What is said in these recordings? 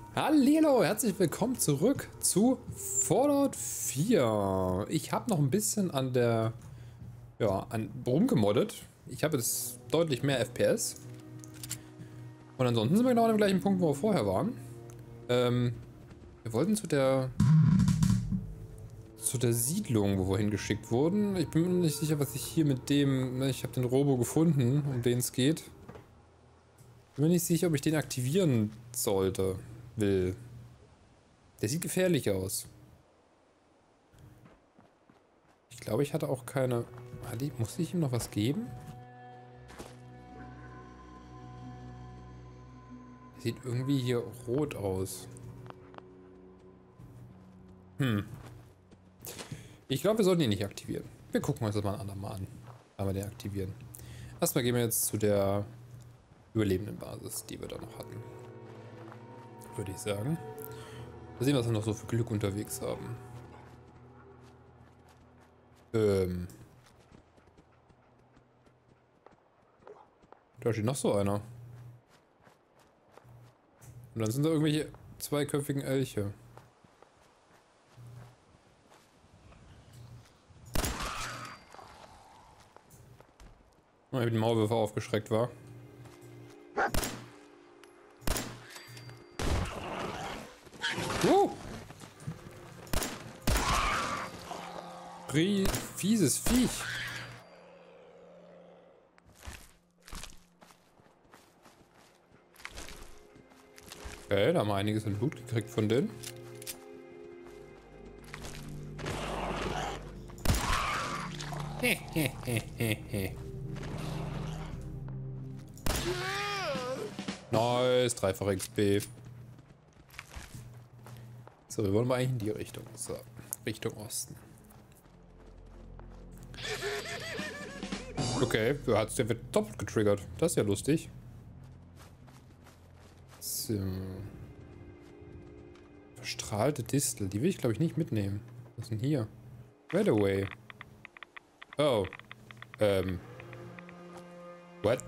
Hallo, herzlich willkommen zurück zu Fallout 4. Ich habe noch ein bisschen an der, rumgemoddet. Ich habe jetzt deutlich mehr FPS. Und ansonsten sind wir genau an dem gleichen Punkt, wo wir vorher waren. Wir wollten zu der Siedlung, wo wir hingeschickt wurden. Ich bin mir nicht sicher, was ich hier mit dem, ich habe den Robo gefunden, um den es geht. Bin mir nicht sicher, ob ich den aktivieren will. Der sieht gefährlich aus. Ich glaube, ich hatte auch keine... Musste ich ihm noch was geben? Der sieht irgendwie hier rot aus. Ich glaube, wir sollten ihn nicht aktivieren. Wir gucken uns das mal ein andermal an, wenn wir den aktivieren. Erstmal gehen wir jetzt zu der überlebenden Basis, die wir da noch hatten. Würde ich sagen. Mal sehen, was wir noch so für Glück unterwegs haben. Da steht noch so einer. Und dann sind da irgendwelche zweiköpfigen Elche. Mal mit dem Maulwürfer aufgeschreckt war. Fieses Viech. Okay, da haben wir einiges in Blut gekriegt von denen. Nice, dreifach XP. So, wir wollen mal eigentlich in die Richtung. So, Richtung Osten. Okay, der wird doppelt getriggert. Das ist ja lustig. So. Verstrahlte Distel. Die will ich, glaube ich, nicht mitnehmen. Was ist denn hier? Redaway. Oh. What?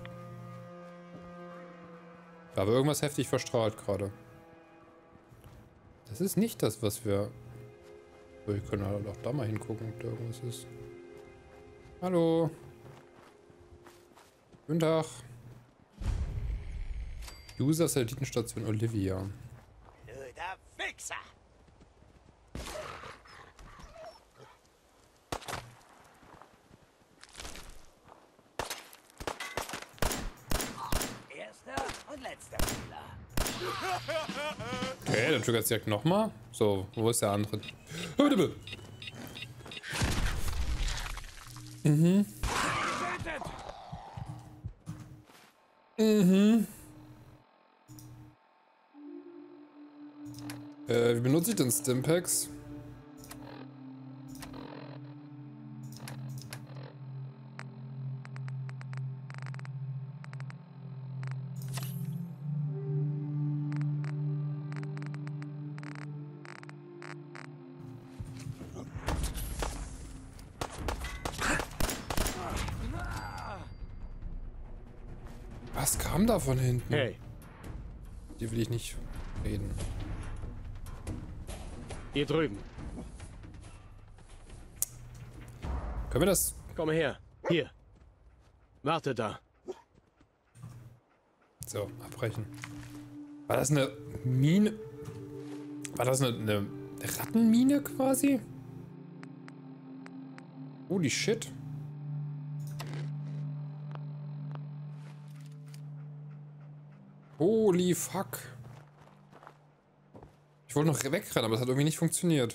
Da war irgendwas heftig verstrahlt gerade. Das ist nicht das, was wir... Wir können halt auch da mal hingucken, ob da irgendwas ist. Hallo. Guten Tag. User Satellitenstation Olivia. Blöder Wichser! Erster und letzter Fehler. Okay, dann triggert es direkt nochmal. So, wo ist der andere? Wie benutze ich denn Stimpaks? Was kam da von hinten? Hey. Die will ich nicht reden. Hier drüben. Können wir das... Komm her. Hier. Warte da. So, abbrechen. War das eine Mine? War das eine Rattenmine quasi? Holy shit. Holy fuck. Ich wollte noch wegrennen, aber das hat irgendwie nicht funktioniert.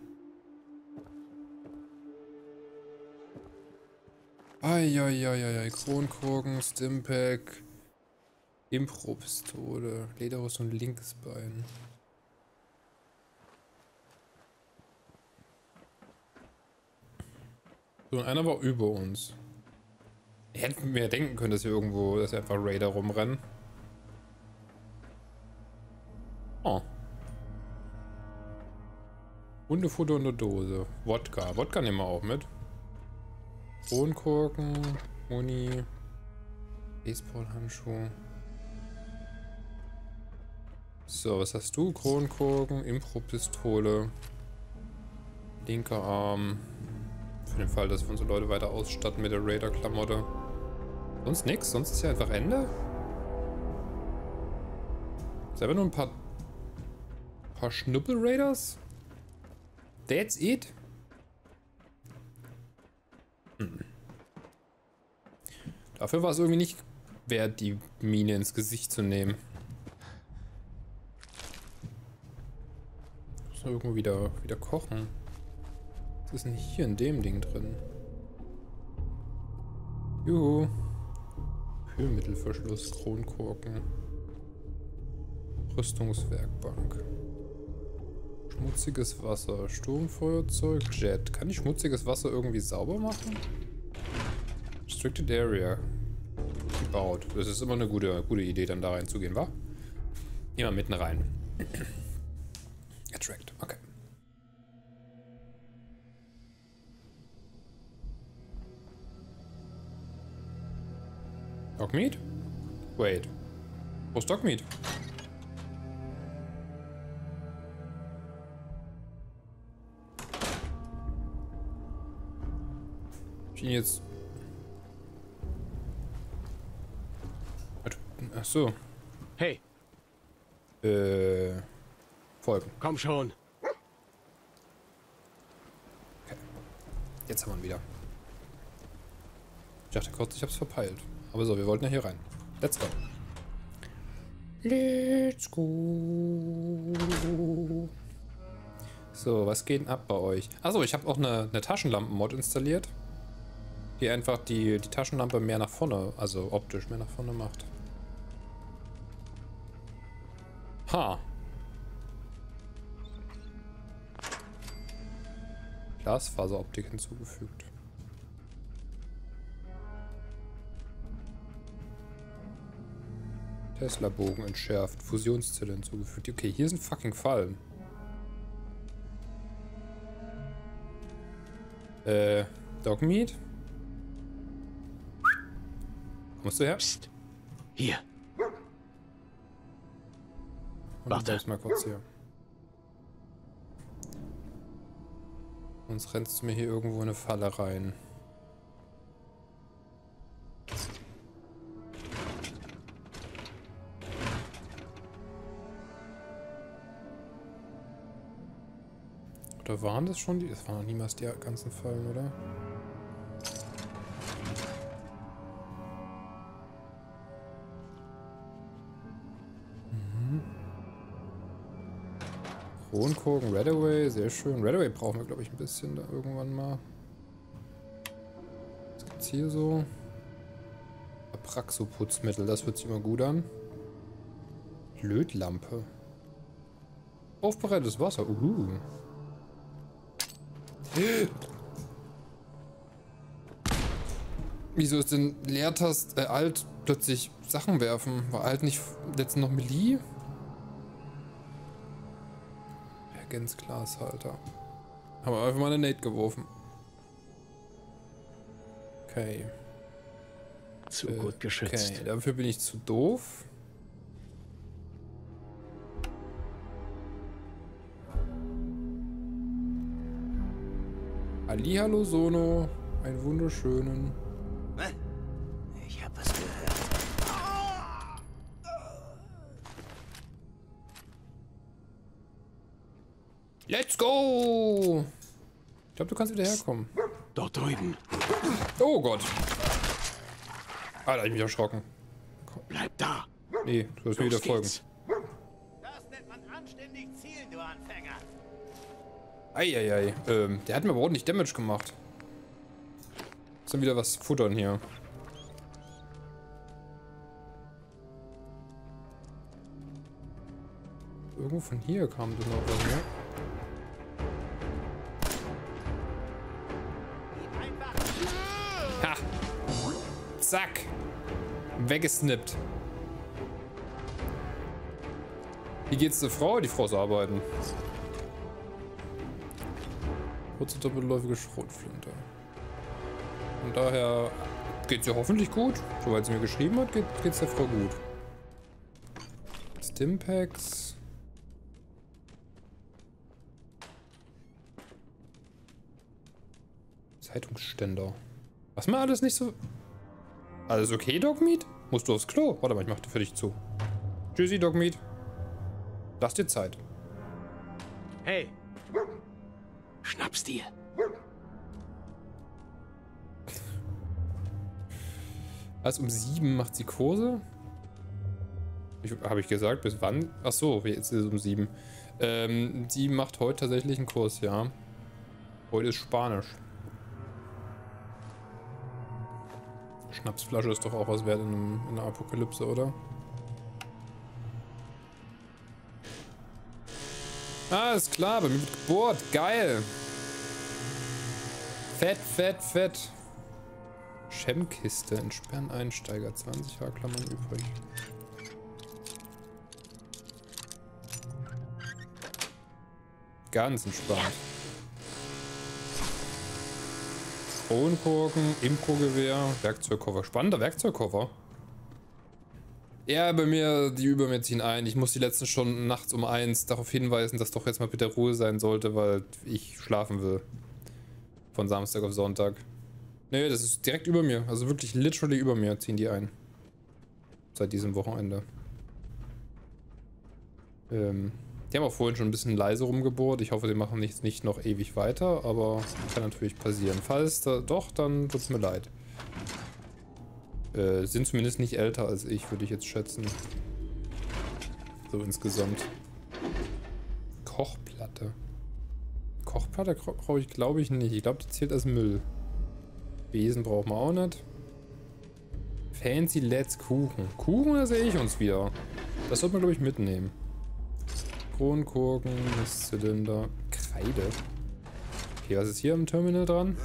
Eieieiei, Kronkorken, Stimpak, Impro-Pistole, Lederrüstung, linkes Bein. So, und einer war über uns. Ich hätte mir denken können, dass wir einfach Raider rumrennen. Oh. Hundefutter und eine Dose. Wodka. Wodka nehmen wir auch mit. Kronkorken, Muni, Baseballhandschuh. So, was hast du? Kronkorken, Impro-Pistole, linker Arm. Für den Fall, dass wir unsere Leute weiter ausstatten mit der Raider-Klamotte. Sonst nix, sonst ist ja einfach Ende. Ist einfach nur ein paar Schnuppel-Raiders? That's it? Dafür war es irgendwie nicht wert, die Mine ins Gesicht zu nehmen. Ich muss irgendwo wieder kochen. Was ist denn hier in dem Ding drin? Juhu. Kühlmittelverschluss, Kronkorken. Rüstungswerkbank. Schmutziges Wasser, Sturmfeuerzeug, Jet. Kann ich schmutziges Wasser irgendwie sauber machen? Restricted Area. Gebaut. Das ist immer eine gute Idee, dann da reinzugehen, wa? Immer mitten rein. Attract, okay. Dogmeat? Wait. Wo ist Dogmeat? Ich ihn jetzt... Ach so. Hey, Folgen. komm schon. Okay. Jetzt haben wir ihn wieder. Ich dachte kurz, ich hab's verpeilt. Aber so, wir wollten ja hier rein. Let's go. Let's go. So, was geht denn ab bei euch? Achso, ich habe auch eine Taschenlampen-Mod installiert. Die einfach die Taschenlampe mehr nach vorne, also optisch mehr nach vorne macht. Ha. Glasfaseroptik hinzugefügt. Tesla-Bogen entschärft. Fusionszelle hinzugefügt. Okay, hier sind fucking Fallen. Dogmeat? Kommst du her? Psst. Hier. Und Warte. du bleibst mal kurz hier. Sonst rennst du mir hier irgendwo in eine Falle rein. Oder waren das schon die? Das waren noch niemals die ganzen Fallen, oder? Kronkorken, Redaway, sehr schön. Redaway brauchen wir, glaube ich, ein bisschen da irgendwann mal. Was gibt's hier so? Apraxo-Putzmittel, das hört sich immer gut an. Lötlampe. Aufbereitetes Wasser, Wieso ist denn Leertast, Alt plötzlich Sachen werfen? War Alt nicht letztens noch Melee? Glashalter. Haben wir einfach mal eine Nate geworfen. Okay. Zu gut geschützt. Okay, dafür bin ich zu doof. Hallihallo Sono. Einen wunderschönen. Ich hab was gehört. Let's go! Ich glaube, du kannst wieder herkommen. Dort drüben. Oh Gott. Ah, da hab ich mich erschrocken. Bleib da. Nee, du wirst mir wieder folgen. Das nennt man anständig zielen, du Anfänger. Eieiei. Der hat mir aber ordentlich Damage gemacht. Ist dann wieder was futtern hier. Irgendwo von hier kam das noch was, ne? Ha! Zack! Weggesnippt. Wie geht's der Frau? Die Frau ist arbeiten. Kurze doppelläufige Schrotflinte. Von daher geht's ihr hoffentlich gut. Soweit sie mir geschrieben hat, geht's der Frau gut. Stimpacks. Zeitungsständer. Was mal alles nicht so... Alles okay, Dogmeat? Musst du aufs Klo? Warte mal, ich mach dir für dich zu. Tschüssi, Dogmeat. Lass dir Zeit. Hey! Schnapp's dir! Also um 7 macht sie Kurse? Habe ich gesagt, bis wann? Ach so, jetzt ist es um 7. Sie macht heute tatsächlich einen Kurs, ja. Heute ist Spanisch. Schnapsflasche ist doch auch was wert in einer Apokalypse, oder? Ah, ist klar, bei mir wird gebohrt. Geil. Fett, fett, fett. Schemmkiste. Entsperren Einsteiger. 20 Haarklammern übrig. Ganz entspannt. Kronkorken, Impro-Gewehr, Werkzeugkoffer. Spannender Werkzeugkoffer. Ja, bei mir, die über mir ziehen ein. Ich muss die letzten Stunden nachts um 1 darauf hinweisen, dass doch jetzt mal bitte Ruhe sein sollte, weil ich schlafen will. Von Samstag auf Sonntag. Nee, das ist direkt über mir. Also wirklich literally über mir ziehen die ein. Seit diesem Wochenende. Die haben auch vorhin schon ein bisschen leise rumgebohrt. Ich hoffe, die machen nicht noch ewig weiter, aber kann natürlich passieren. Falls da doch, dann tut es mir leid. Sind zumindest nicht älter als ich, würde ich jetzt schätzen. So insgesamt. Kochplatte. Kochplatte brauche ich, glaube ich, nicht. Ich glaube, die zählt als Müll. Besen brauchen wir auch nicht. Fancy Let's Kuchen. Kuchen, da sehe ich uns wieder. Das sollte man, glaube ich, mitnehmen. Kronkorken, Mistzylinder, Kreide. Okay, was ist hier im Terminal dran?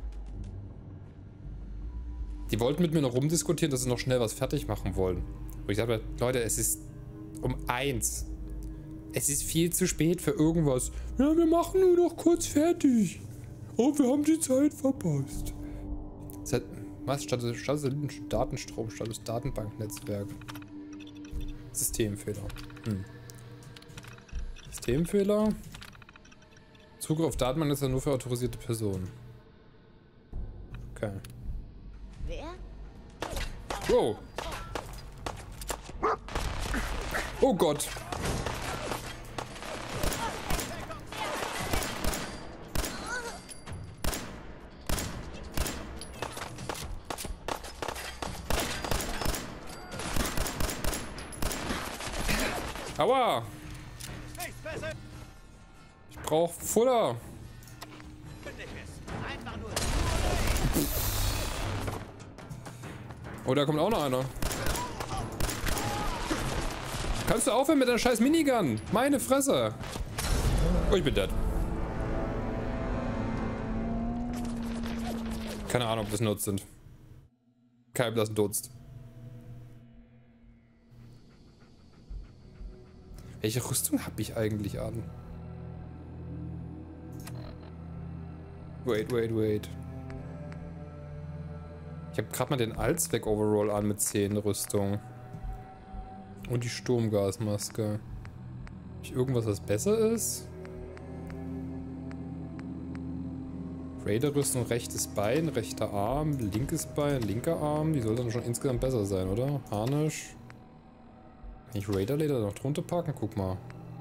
Die wollten mit mir noch rumdiskutieren, dass sie noch schnell was fertig machen wollen. Und ich sagte, Leute, es ist um 1. Es ist viel zu spät für irgendwas. Ja, wir machen nur noch kurz fertig. Oh, wir haben die Zeit verpasst. Was? Statt Datenstrom, statt das Datenbanknetzwerk. Systemfehler. Systemfehler. Zugriff auf Datenbank ist ja nur für autorisierte Personen. Okay. Wer? Wow. Oh Gott. Aua. Ich brauche Futter. Oh, da kommt auch noch einer. Kannst du aufhören mit deiner scheiß Minigun? Meine Fresse. Oh, ich bin dead. Keine Ahnung, ob das Nutz sind. Kein das Dutzend. Welche Rüstung habe ich eigentlich an? Wait. Ich habe gerade mal den Allzweck-Overall an mit 10 Rüstung. Und die Sturmgasmaske. Habe ich irgendwas, was besser ist? Raider-Rüstung, rechtes Bein, rechter Arm, linkes Bein, linker Arm. Die soll dann schon insgesamt besser sein, oder? Harnisch. Kann ich Raider-Leder noch drunter packen? Guck mal.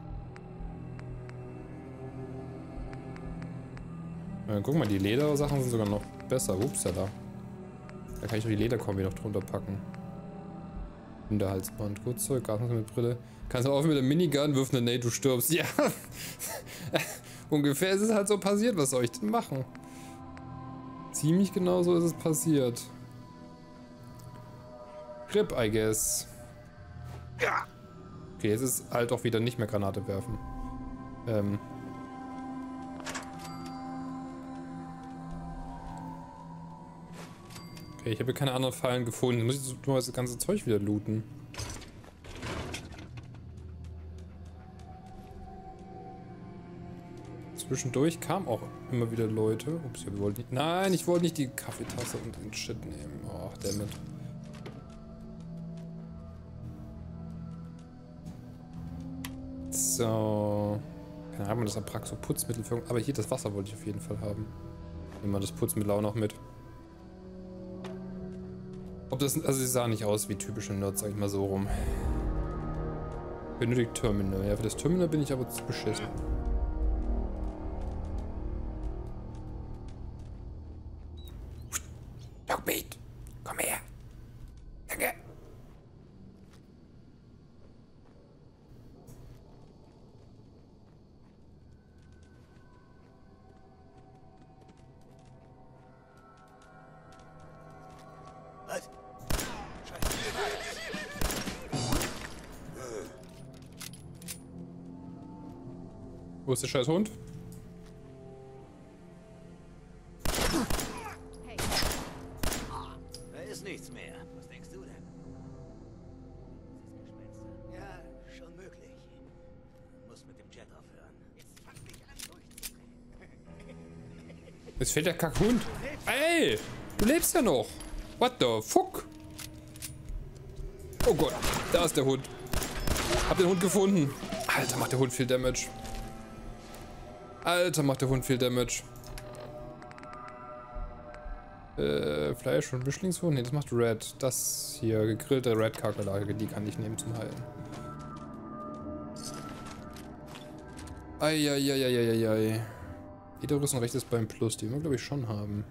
Guck mal, die Ledersachen sind sogar noch besser. Upsala. Da kann ich doch die Lederkombi noch drunter packen. Hinterhalsband, Kurzzeug, Gasmaske mit Brille. Kannst du aufhören mit der Minigun, wirf eine Nate, du stirbst. Ja. Ungefähr ist es halt so passiert. Was soll ich denn machen? Ziemlich genau so ist es passiert. RIP, I guess. Okay, jetzt ist halt auch wieder nicht mehr Granate werfen. Okay, ich habe keine anderen Fallen gefunden. Muss ich nur das ganze Zeug wieder looten. Zwischendurch kamen auch immer wieder Leute. Ups, wir wollten nicht. Nein, ich wollte nicht die Kaffeetasse und den Shit nehmen. Oh, dammit. So. Keine Ahnung, das Abraxo Putzmittel für. Aber hier das Wasser wollte ich auf jeden Fall haben. Nehmen wir das Putzmittel auch noch mit. Ob das, also sie sah nicht aus wie typische Nerds, sag ich mal so rum. Benötigt Terminal. Ja, für das Terminal bin ich aber zu beschissen. Dogmeat, komm her. Danke. Was? Wo ist der scheiß Hund? Da ist nichts mehr. Was denkst du denn? Ja, schon möglich. Muss mit dem Jet aufhören. Jetzt fang dich an durchzudrehen. Jetzt fehlt der Kackhund. Ey, du lebst ja noch. What the fuck? Oh Gott, da ist der Hund. Hab den Hund gefunden. Alter, macht der Hund viel Damage. Alter, macht der Hund viel Damage. Fleisch und Mischlingshund? Ne, das macht Red. Das hier, gegrillte Red-Kakerlake, die kann ich nehmen zum Heilen. Eieieiei. Widerrüstung rechtes beim Plus, die wir glaube ich schon haben.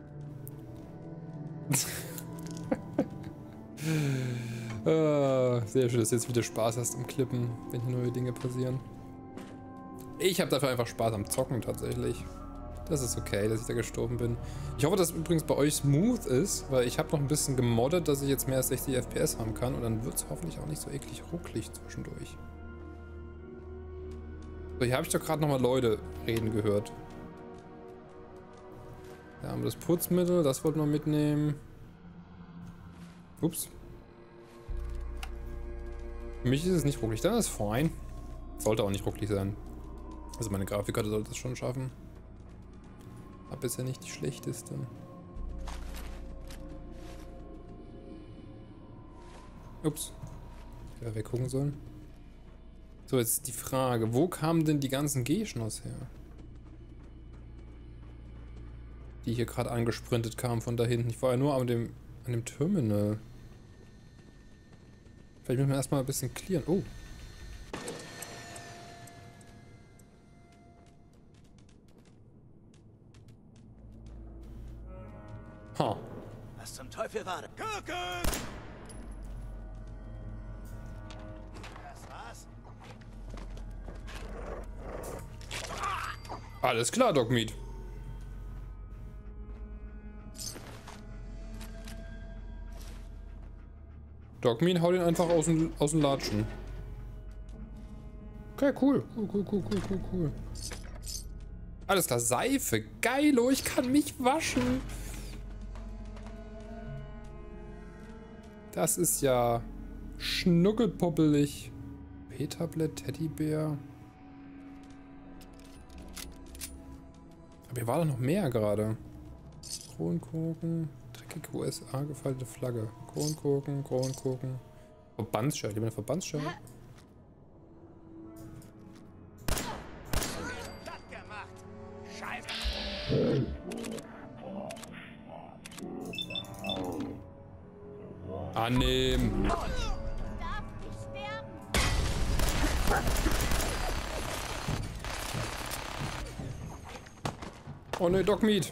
Sehr schön, dass du jetzt wieder Spaß hast am Klippen, wenn hier neue Dinge passieren. Ich habe dafür einfach Spaß am Zocken tatsächlich. Das ist okay, dass ich da gestorben bin. Ich hoffe, dass übrigens bei euch smooth ist, weil ich habe noch ein bisschen gemoddet, dass ich jetzt mehr als 60 FPS haben kann und dann wird es hoffentlich auch nicht so eklig rucklig zwischendurch. So, hier habe ich doch gerade nochmal Leute reden gehört. Da haben wir das Putzmittel, das wollten wir mitnehmen. Ups. Für mich ist es nicht rucklig, dann ist fein. Sollte auch nicht rucklig sein. Also meine Grafikkarte sollte es schon schaffen. Aber bisher nicht die schlechteste. Ups. Ich hätte weggucken sollen. So, jetzt die Frage. Wo kamen denn die ganzen G-Schnoss her? Die hier gerade angesprintet kamen von da hinten. Ich war ja nur an dem Terminal. Vielleicht müssen wir erstmal ein bisschen clearen. Oh. Ha. Was zum Teufel war das? Gucken! Das war's? Alles klar, Dogmeat. Dogmeat, hau den einfach aus dem Latschen. Okay, cool. Cool. Alles klar, Seife. Geilo, ich kann mich waschen. Das ist ja schnuckelpoppelig. P-Tablet, Teddybär. Aber hier war doch noch mehr gerade. Kronkorken. Dreckige USA gefaltete Flagge. Kronkorken. Verbandsschere. Lieber eine Verbandsschere. Platt gemacht! Scheiße! Annehmen. Darf ich sterben? Oh ne, Dogmeat.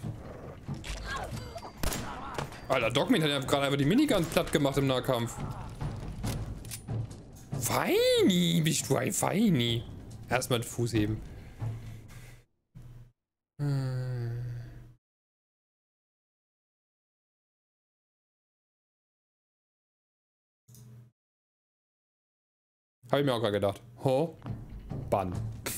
Alter, Dogmeat hat ja gerade einfach die Minigun platt gemacht im Nahkampf. Feini, bist du ein Feini. Erstmal den Fuß heben. Habe ich mir auch gerade gedacht. Ho, Bann.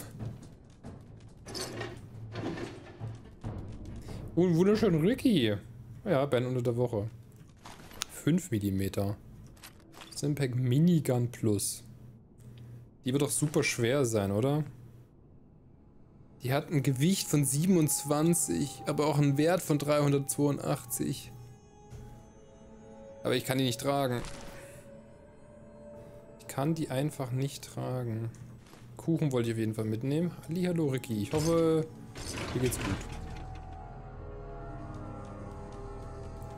Und wunderschön Ricky. Ja, Ben unter der Woche. 5 mm. Stimpack Minigun Plus. Die wird doch super schwer sein, oder? Die hat ein Gewicht von 27, aber auch einen Wert von 382. Aber ich kann die nicht tragen. Ich kann die einfach nicht tragen. Kuchen wollte ich auf jeden Fall mitnehmen. Hallihallo Ricky. Ich hoffe, dir geht's gut.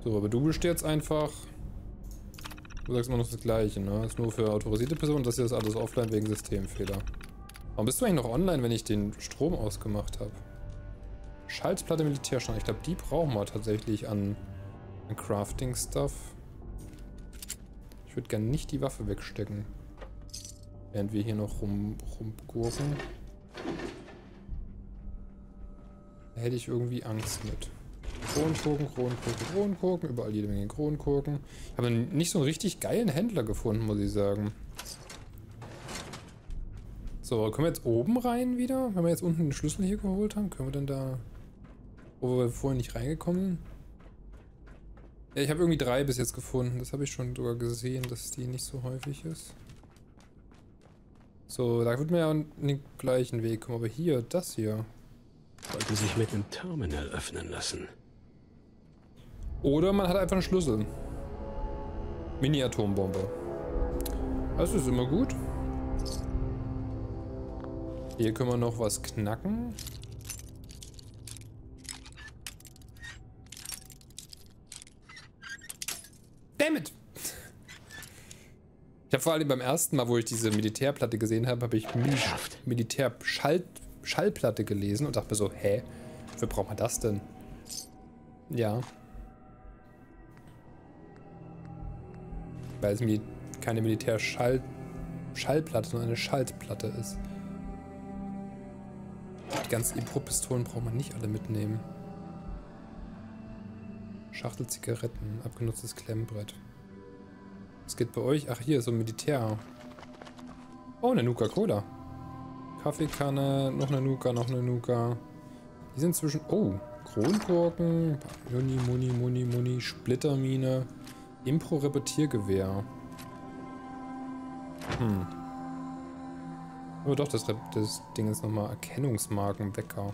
So, aber du bist jetzt einfach... Du sagst immer noch das Gleiche, ne? Das ist nur für autorisierte Personen, das hier ist alles offline wegen Systemfehler. Warum bist du eigentlich noch online, wenn ich den Strom ausgemacht habe? Schaltplatte Militärstand. Ich glaube, die brauchen wir tatsächlich an Crafting-Stuff. Ich würde gerne nicht die Waffe wegstecken. Während wir hier noch rumgurken. Da hätte ich irgendwie Angst mit. Kronenkurken, Kronenkurken, Kronenkurken. Überall jede Menge Kronenkurken. Ich habe nicht so einen richtig geilen Händler gefunden, muss ich sagen. So, können wir jetzt oben rein wieder? Wenn wir jetzt unten den Schlüssel hier geholt haben, können wir dann da... Wo wir vorhin nicht reingekommen sind? Ja, ich habe irgendwie 3 bis jetzt gefunden. Das habe ich schon sogar gesehen, dass die nicht so häufig ist. So, da wird man ja an den gleichen Weg kommen. Aber hier, das hier. Sollte sich mit dem Terminal öffnen lassen. Oder man hat einfach einen Schlüssel. Mini-Atombombe. Das ist immer gut. Hier können wir noch was knacken. Dammit! Ich habe vor allem beim ersten Mal, wo ich diese Militärplatte gesehen habe, habe ich Militär-Schallplatte gelesen und dachte mir so, hä? Wofür braucht man das denn? Ja. Weil es keine Militär-Schallplatte, sondern eine Schaltplatte ist. Die ganzen Impro-Pistolen braucht man nicht alle mitnehmen. Schachtel Zigaretten, abgenutztes Klemmbrett. Was geht bei euch? Ach, hier, so ein Militär. Oh, eine Nuka-Cola. Kaffeekanne, noch eine Nuka, noch eine Nuka. Die sind zwischen... Oh, Kronkorken, Muni, Splittermine, Impro-Repetiergewehr. Aber doch, das Ding ist nochmal Erkennungsmarkenwecker.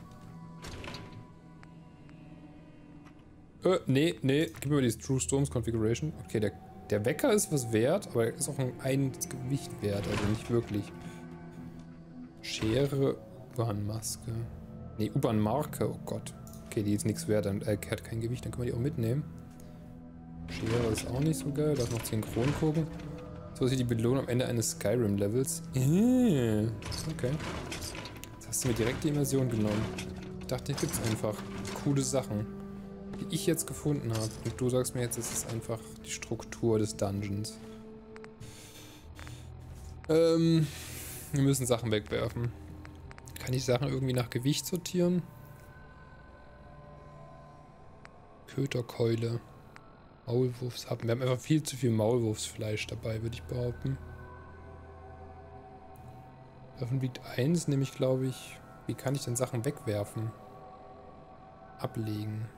Nee, gib mir die True Storms Configuration. Okay, der Wecker ist was wert, aber er ist auch ein Gewicht wert, also nicht wirklich. Schere, U-Bahn-Maske. Nee, U-Bahn-Marke, oh Gott. Okay, die ist nichts wert, er hat kein Gewicht, dann können wir die auch mitnehmen. Schere ist auch nicht so geil, darf noch 10 Kronenkurken. So ist hier die Belohnung am Ende eines Skyrim-Levels. Okay. Jetzt hast du mir direkt die Immersion genommen. Ich dachte, hier gibt es einfach coole Sachen, die ich jetzt gefunden habe. Und du sagst mir jetzt, es ist einfach die Struktur des Dungeons. Wir müssen Sachen wegwerfen. Kann ich Sachen irgendwie nach Gewicht sortieren? Köterkeule. Maulwurfshappen. Wir haben einfach viel zu viel Maulwurfsfleisch dabei, würde ich behaupten. Davon wiegt 1, nämlich glaube ich... Wie kann ich denn Sachen wegwerfen? Ablegen.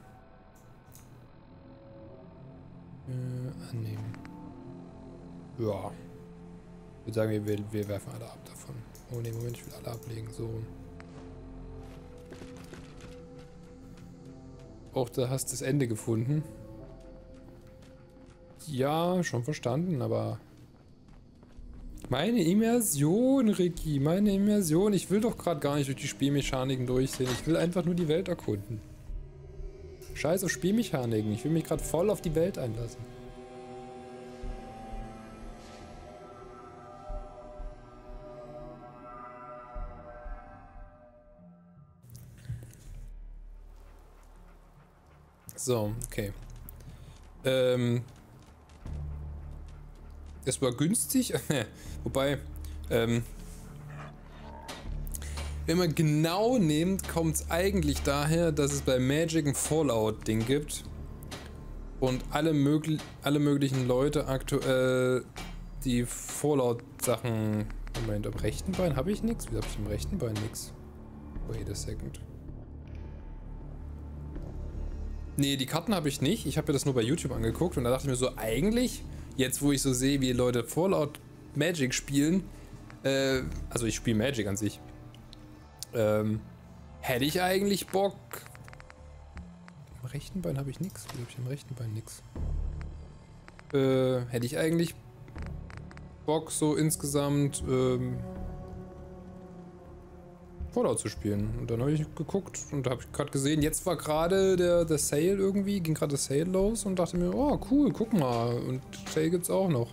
Annehmen. Ja. Ich würde sagen, wir werfen alle ab davon. Oh ne, Moment, ich will alle ablegen. So. Auch da hast du das Ende gefunden. Ja, schon verstanden, aber... Meine Immersion, Ricky, meine Immersion. Ich will doch gerade gar nicht durch die Spielmechaniken durchsehen. Ich will einfach nur die Welt erkunden. Scheiß auf Spielmechaniken. Ich will mich gerade voll auf die Welt einlassen. So, okay. Es war günstig, wobei, wenn man genau nimmt, kommt es eigentlich daher, dass es bei Magic ein Fallout-Ding gibt und alle möglichen Leute aktuell die Fallout-Sachen... Moment, am rechten Bein habe ich nichts? Wieso habe ich am rechten Bein nichts? Wait a second. Nee, die Karten habe ich nicht. Ich habe mir das nur bei YouTube angeguckt und da dachte ich mir so, eigentlich... Jetzt, wo ich so sehe, wie Leute Fallout Magic spielen, also ich spiele Magic an sich, hätte ich eigentlich Bock... Am rechten Bein habe ich nichts. Wie habe ich am rechten Bein nichts? Hätte ich eigentlich Bock so insgesamt, Fallout zu spielen. Und dann habe ich geguckt und habe gerade gesehen, jetzt war gerade der Sale irgendwie, ging gerade der Sale los und dachte mir, oh cool, guck mal. Und Sale gibt's auch noch.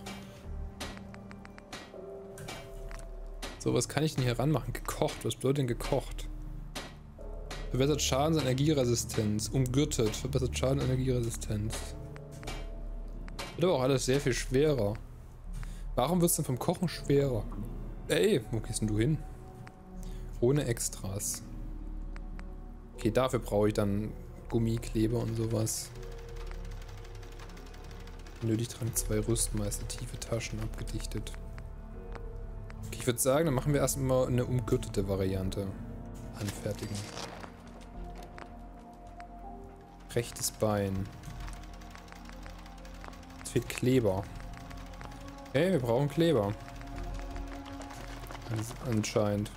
So, was kann ich denn hier ranmachen? Gekocht, was bedeutet denn gekocht? Verbessert Schadens- und Energieresistenz. Umgürtet, verbessert Schaden- und Energieresistenz. Wird aber auch alles sehr viel schwerer. Warum wird es denn vom Kochen schwerer? Ey, wo gehst denn du hin? Ohne Extras. Okay, dafür brauche ich dann Gummikleber und sowas. Nötigtrank 2 Rüstmeister, tiefe Taschen abgedichtet. Okay, ich würde sagen, dann machen wir erstmal eine umgürtete Variante. Anfertigen. Rechtes Bein. Es fehlt Kleber. Okay, wir brauchen Kleber. Anscheinend.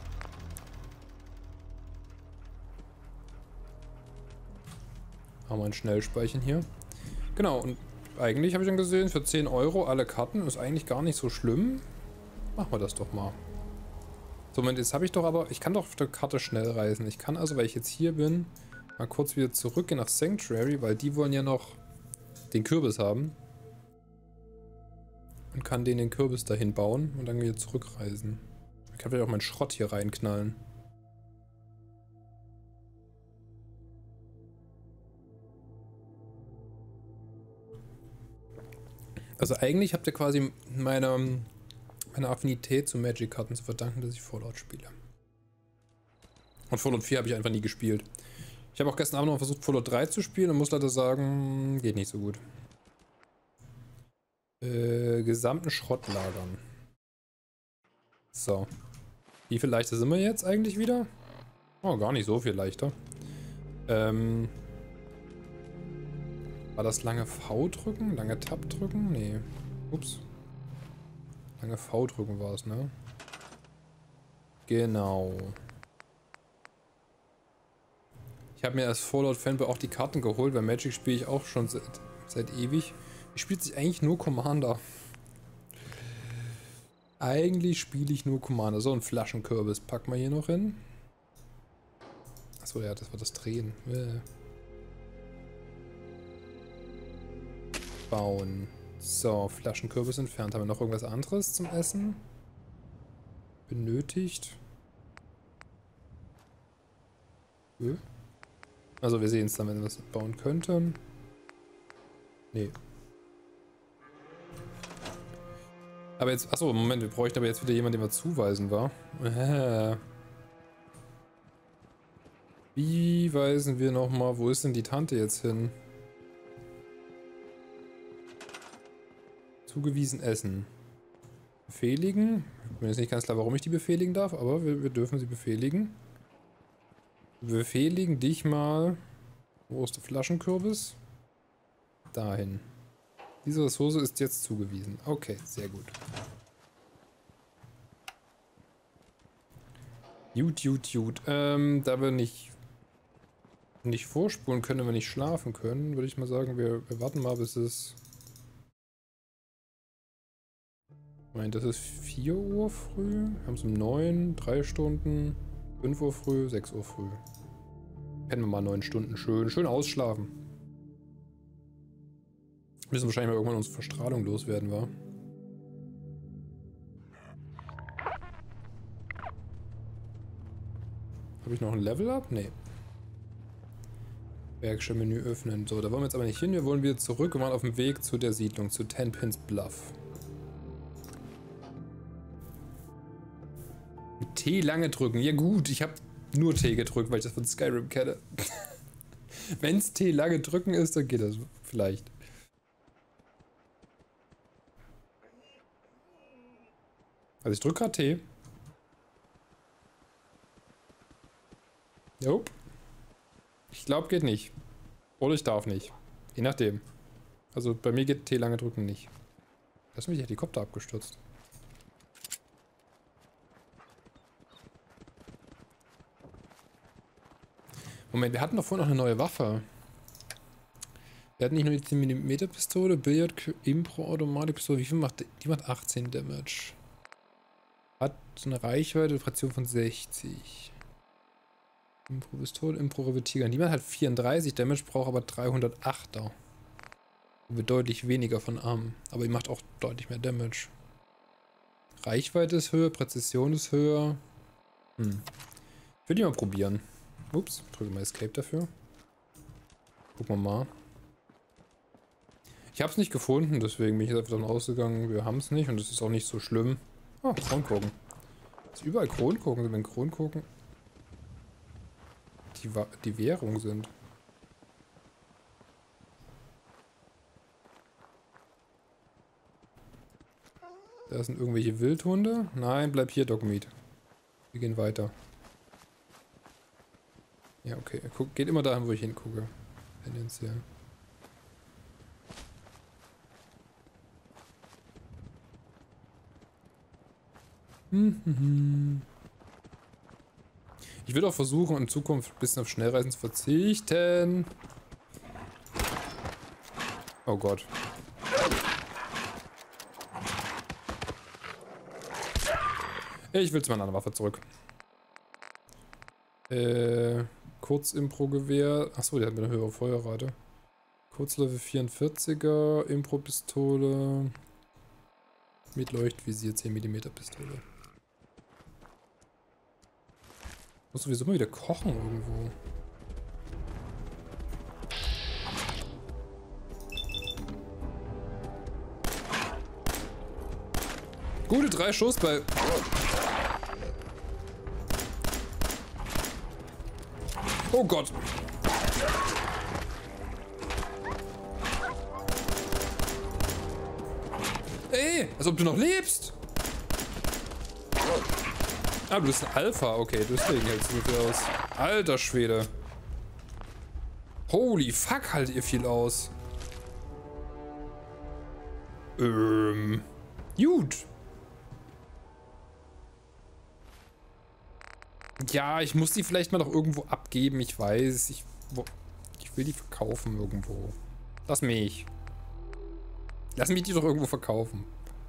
Haben wir einen Schnellspeichern hier. Genau, und eigentlich habe ich dann gesehen, für 10 Euro alle Karten ist eigentlich gar nicht so schlimm. Machen wir das doch mal. So, Moment, jetzt habe ich doch aber... Ich kann doch auf der Karte schnell reisen. Ich kann also, weil ich jetzt hier bin, mal kurz wieder zurückgehen nach Sanctuary, weil die wollen ja noch den Kürbis haben. Und kann den Kürbis dahin bauen und dann wieder zurückreisen. Ich kann vielleicht auch meinen Schrott hier reinknallen. Also eigentlich habt ihr quasi meine Affinität zu Magic-Karten zu verdanken, dass ich Fallout spiele. Und Fallout 4 habe ich einfach nie gespielt. Ich habe auch gestern Abend noch versucht, Fallout 3 zu spielen und muss leider sagen, geht nicht so gut. Gesamten Schrott lagern. So. Wie viel leichter sind wir jetzt eigentlich wieder? Oh, gar nicht so viel leichter. War das lange V drücken? Lange Tab drücken? Nee. Ups. Lange V drücken war es, ne? Genau. Ich habe mir als Fallout-Fanboy auch die Karten geholt, weil Magic spiele ich auch schon seit ewig. Ich spiele sich eigentlich nur Commander. Eigentlich spiele ich nur Commander. So, ein Flaschenkürbis packen wir hier noch hin. Achso, ja, das war das Drehen. Bauen. So, Flaschenkürbis entfernt. Haben wir noch irgendwas anderes zum Essen? Benötigt. Also wir sehen es dann, wenn wir es bauen könnten. Nee. Aber jetzt, achso, Moment, wir bräuchten aber jetzt wieder jemanden, den wir zuweisen, war. Wie weisen wir nochmal, wo ist denn die Tante jetzt hin? Zugewiesen essen. Befehligen. Ich bin jetzt nicht ganz klar, warum ich die befehligen darf, aber wir dürfen sie befehligen. Wir befehligen dich mal. Wo ist der Flaschenkürbis? Dahin. Diese Ressource ist jetzt zugewiesen. Okay, sehr gut. Gut. Da wir nicht vorspulen können, wenn wir nicht schlafen können, würde ich mal sagen, wir warten mal, bis es... Ich meine, das ist 4 Uhr früh. Wir haben es um 9, 3 Stunden, 5 Uhr früh, 6 Uhr früh. Kennen wir mal 9 Stunden schön ausschlafen. Müssen wahrscheinlich mal irgendwann unsere Verstrahlung loswerden, wa? Habe ich noch ein Level-Up? Nee. Werkstattmenü öffnen. So, da wollen wir jetzt aber nicht hin. Wir wollen wieder zurück. Wir waren auf dem Weg zu der Siedlung, zu Tenpins Bluff. Mit T lange drücken. Ja gut, ich habe nur T gedrückt, weil ich das von Skyrim kenne. Wenn es T lange drücken ist, dann geht das vielleicht. Also ich drücke gerade T. Nope. Ich glaube, geht nicht. Oder ich darf nicht. Je nachdem. Also bei mir geht T lange drücken nicht. Da ist nämlich der Helikopter abgestürzt. Moment, wir hatten doch vorhin noch eine neue Waffe. Wir hatten nicht nur die 10mm Pistole, Billard, Impro, Automatikpistole. Wie viel macht die? Die macht 18 Damage. Hat eine Reichweite, Fraktion von 60. Impro-Pistole, Impro-Revoltiger. Niemand hat 34 Damage, braucht aber 308er. Wo wir deutlich weniger von haben. Aber die macht auch deutlich mehr Damage. Reichweite ist höher, Präzision ist höher. Ich würde die mal probieren. Ups, drücke mal Escape dafür. Gucken wir mal. Ich habe es nicht gefunden, deswegen bin ich jetzt einfach davon ausgegangen, wir haben es nicht und es ist auch nicht so schlimm. Oh, Kronkorken. Es ist überall Kronkorken, wenn Kronkorken die Währung sind. Da sind irgendwelche Wildhunde. Nein, bleib hier, Dogmeat. Wir gehen weiter. Ja, okay. Geht immer dahin, wo ich hingucke. Tendenziell. Ich würde auch versuchen, in Zukunft ein bisschen auf Schnellreisen zu verzichten. Oh Gott. Ich will zu meiner anderen Waffe zurück. Kurz-Impro-Gewehr. Achso, der hat eine höhere Feuerrate. Kurzlevel 44er, Impro-Pistole. Mit Leuchtvisier 10 mm Pistole. Muss sowieso mal wieder kochen irgendwo. Gute 3 Schuss bei... Oh Gott. Ey, als ob du noch lebst. Ah, du bist ein Alpha. Okay, deswegen hältst du so viel aus. Alter Schwede. Holy fuck, haltet ihr viel aus. Gut. Ja, ich muss die vielleicht mal noch irgendwo abgeben. Ich weiß. Ich will die verkaufen irgendwo. Lass mich. Lass mich die doch irgendwo verkaufen.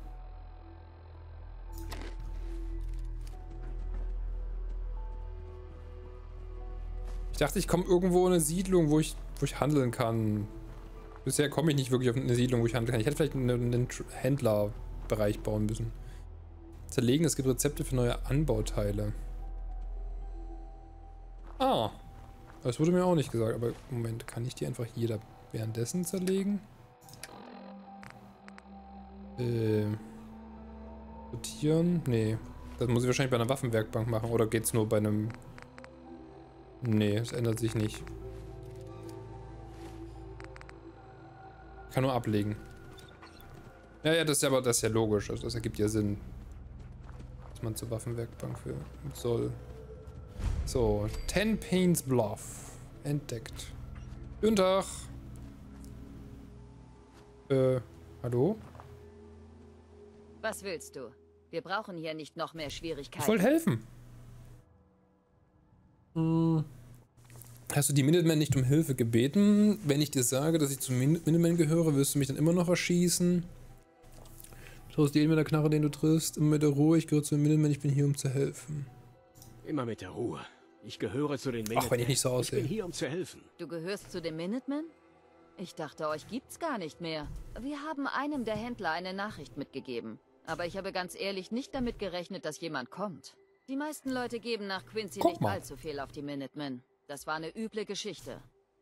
Ich dachte, ich komme irgendwo in eine Siedlung, wo ich handeln kann. Bisher komme ich nicht wirklich auf eine Siedlung, wo ich handeln kann. Ich hätte vielleicht einen Händlerbereich bauen müssen. Zerlegen, es gibt Rezepte für neue Anbauteile. Ah. Das wurde mir auch nicht gesagt. Aber Moment, kann ich die einfach jeder währenddessen zerlegen? Sortieren? Nee. Das muss ich wahrscheinlich bei einer Waffenwerkbank machen. Oder geht's nur bei einem... Nee, es ändert sich nicht. Ich kann nur ablegen. Ja, das ist ja logisch. Also das ergibt ja Sinn. Dass man zur Waffenwerkbank für soll. So, 10 Pains Bluff. Entdeckt. Guten Tag. Hallo? Was willst du? Wir brauchen hier nicht noch mehr Schwierigkeiten. Ich wollte helfen. Hast du die Minutemen nicht um Hilfe gebeten? Wenn ich dir sage, dass ich zum Minutemen gehöre, wirst du mich dann immer noch erschießen? Schaust jeden mit der Knarre, den du triffst, immer mit der Ruhe. Ich gehöre zu den Minutemen, ich bin hier, um zu helfen. Immer mit der Ruhe. Ich gehöre zu den Minutemen. Ach, wenn ich nicht so aussehe. Ich bin hier, um zu helfen. Du gehörst zu den Minutemen? Ich dachte, euch gibt's gar nicht mehr. Wir haben einem der Händler eine Nachricht mitgegeben. Aber ich habe ganz ehrlich nicht damit gerechnet, dass jemand kommt. Die meisten Leute geben nach Quincy nicht allzu viel auf die Minutemen. Das war eine üble Geschichte.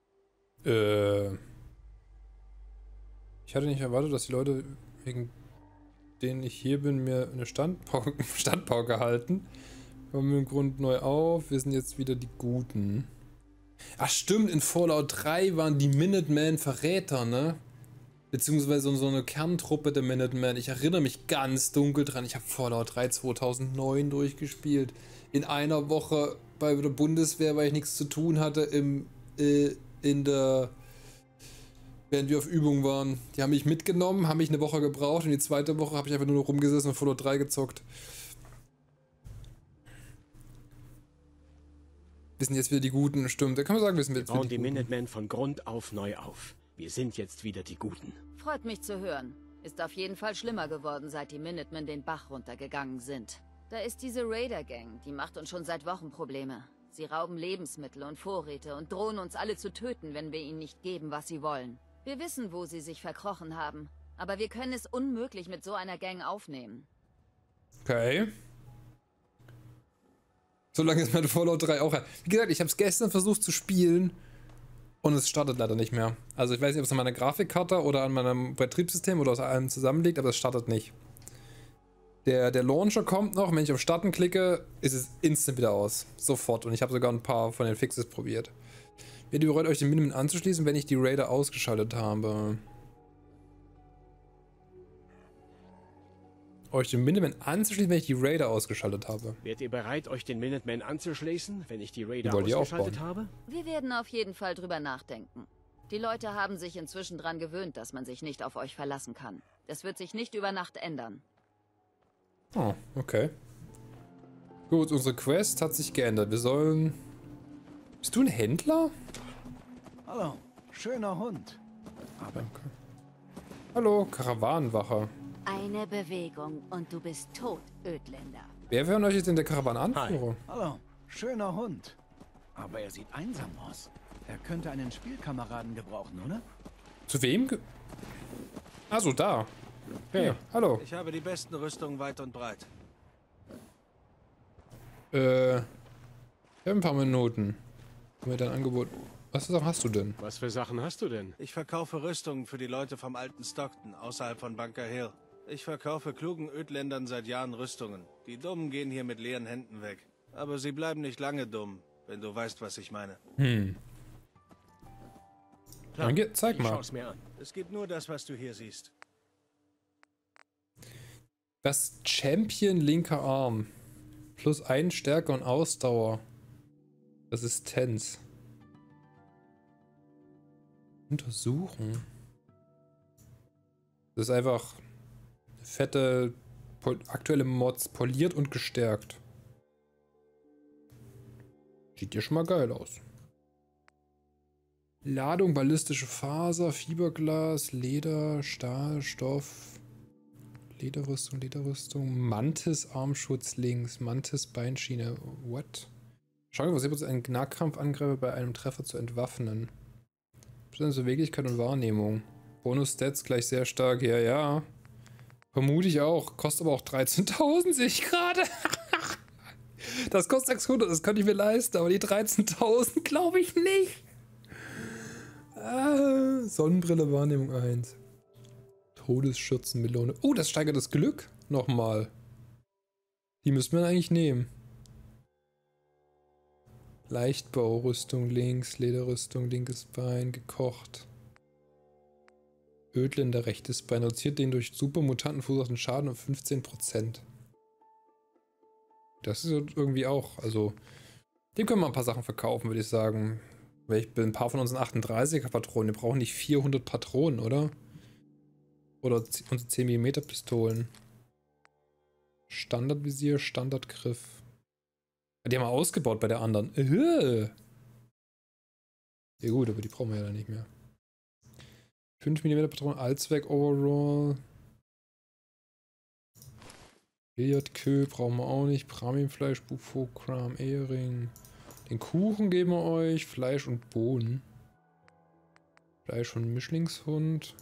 Ich hatte nicht erwartet, dass die Leute, wegen denen ich hier bin, mir eine Standpauke halten. Wir kommen im Grund neu auf. Wir sind jetzt wieder die Guten. Ach stimmt, in Fallout 3 waren die Minutemen Verräter, ne? Beziehungsweise so eine Kerntruppe der Minutemen. Ich erinnere mich ganz dunkel dran. Ich habe Fallout 3 2009 durchgespielt. In einer Woche bei der Bundeswehr, weil ich nichts zu tun hatte, während wir auf Übung waren. Die haben mich mitgenommen, haben mich eine Woche gebraucht und die zweite Woche habe ich einfach nur noch rumgesessen und Fallout 3 gezockt. Wir sind jetzt wieder die Guten, stimmt. Da kann man sagen, wir sind jetzt wieder die Minutemen von Grund auf neu auf. Wir sind jetzt wieder die Guten. Freut mich zu hören. Ist auf jeden Fall schlimmer geworden, seit die Minutemen den Bach runtergegangen sind. Da ist diese Raider-Gang, die macht uns schon seit Wochen Probleme. Sie rauben Lebensmittel und Vorräte und drohen uns alle zu töten, wenn wir ihnen nicht geben, was sie wollen. Wir wissen, wo sie sich verkrochen haben, aber wir können es unmöglich mit so einer Gang aufnehmen. Okay. Solange ist mein Fallout 3 auch... Wie gesagt, ich habe es gestern versucht zu spielen und es startet leider nicht mehr. Also ich weiß nicht, ob es an meiner Grafikkarte oder an meinem Betriebssystem oder aus allem zusammenliegt, aber es startet nicht. Der Launcher kommt noch, wenn ich auf Starten klicke, ist es instant wieder aus. Sofort. Und ich habe sogar ein paar von den Fixes probiert. Wird ihr bereit, euch den Miniman anzuschließen, wenn ich die Raider ausgeschaltet habe? Euch den Miniman anzuschließen, wenn ich die Raider ausgeschaltet habe? Wärt ihr bereit, euch den Minutemen anzuschließen, wenn ich die Raider wollt ihr ausgeschaltet aufbauen? habe? Wir werden auf jeden Fall drüber nachdenken. Die Leute haben sich inzwischen dran gewöhnt, dass man sich nicht auf euch verlassen kann. Das wird sich nicht über Nacht ändern. Oh, okay. Gut, unsere Quest hat sich geändert. Wir sollen... Bist du ein Händler? Hallo, schöner Hund. Aber Danke. Hallo, Karawanenwache. Eine Bewegung und du bist tot, Ödländer. Wer von euch ist denn der Karawanenanführer? hallo, schöner Hund. Aber er sieht einsam aus. Er könnte einen Spielkameraden gebrauchen, oder? Zu wem? Also da. Hey, hallo. Ich habe die besten Rüstungen weit und breit. Ich habe ein paar Minuten. Mir dein Angebot. Was für Sachen hast du denn? Was für Sachen hast du denn? Ich verkaufe Rüstungen für die Leute vom alten Stockton, außerhalb von Bunker Hill. Ich verkaufe klugen Ödländern seit Jahren Rüstungen. Die Dummen gehen hier mit leeren Händen weg. Aber sie bleiben nicht lange dumm, wenn du weißt, was ich meine. Dann zeig Ich mal. schau's mir an. Es gibt nur das, was du hier siehst. Das Champion linker Arm. Plus 1 Stärke und Ausdauer. Resistenz. Untersuchen. Das ist einfach eine fette, aktuelle Mods, poliert und gestärkt. Sieht ja schon mal geil aus. Ladung, ballistische Faser, Fiberglas, Leder, Stahl, Stoff, Lederrüstung, Mantis, Armschutz links, Mantis, Beinschiene. What? Schau, was ist ein Nahkampfangreifer bei einem Treffer zu entwaffnen. Besondere Beweglichkeit und Wahrnehmung. Bonus-Stats gleich sehr stark. Ja, ja. Vermute ich auch. Kostet aber auch 13.000, sehe ich gerade. Das kostet 600, das könnte ich mir leisten, aber die 13.000 glaube ich nicht. Sonnenbrille, Wahrnehmung 1. Todesschürzenmelone. Oh, das steigert das Glück. Nochmal. Die müssten wir eigentlich nehmen. Leichtbaurüstung links, Lederrüstung linkes Bein, gekocht. Ödländer rechtes Bein. Reduziert den durch Supermutanten verursachten Schaden um 15%. Das ist irgendwie auch, also, dem können wir ein paar Sachen verkaufen, würde ich sagen. Weil ich bin ein paar von unseren 38er Patronen, die brauchen nicht 400 Patronen, oder? Oder unsere 10mm Pistolen. Standardvisier, Standardgriff. Die haben wir ausgebaut bei der anderen. Ja gut, aber die brauchen wir ja dann nicht mehr. 5mm Patronen, Allzweck Overall. Billardkö brauchen wir auch nicht. Braminfleisch, Bufo, Kram, Ehering. Den Kuchen geben wir euch. Fleisch und Bohnen. Fleisch und Mischlingshund.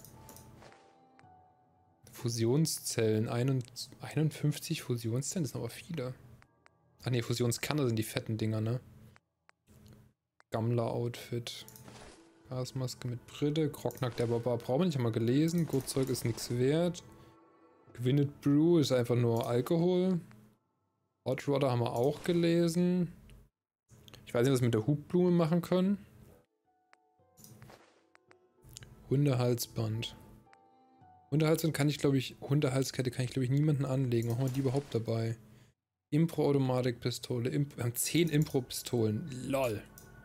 Fusionszellen. 51 Fusionszellen, das sind aber viele. Ach ne, Fusionskanne sind die fetten Dinger, ne? Gammler-Outfit. Gasmaske mit Brille. Krognack der Barbar brauchen wir nicht, haben wir gelesen. Gurtzeug ist nichts wert. Gwyneth Brew ist einfach nur Alkohol. Hot Rodder haben wir auch gelesen. Ich weiß nicht, was wir mit der Hubblume machen können. Hundehalsband. Hundehalsband kann ich, glaube ich, Hundehalskette kann ich, glaube ich, niemanden anlegen. Machen wir die überhaupt dabei? Impro-Automatik-Pistole. Wir haben 10 Impro-Pistolen. LOL.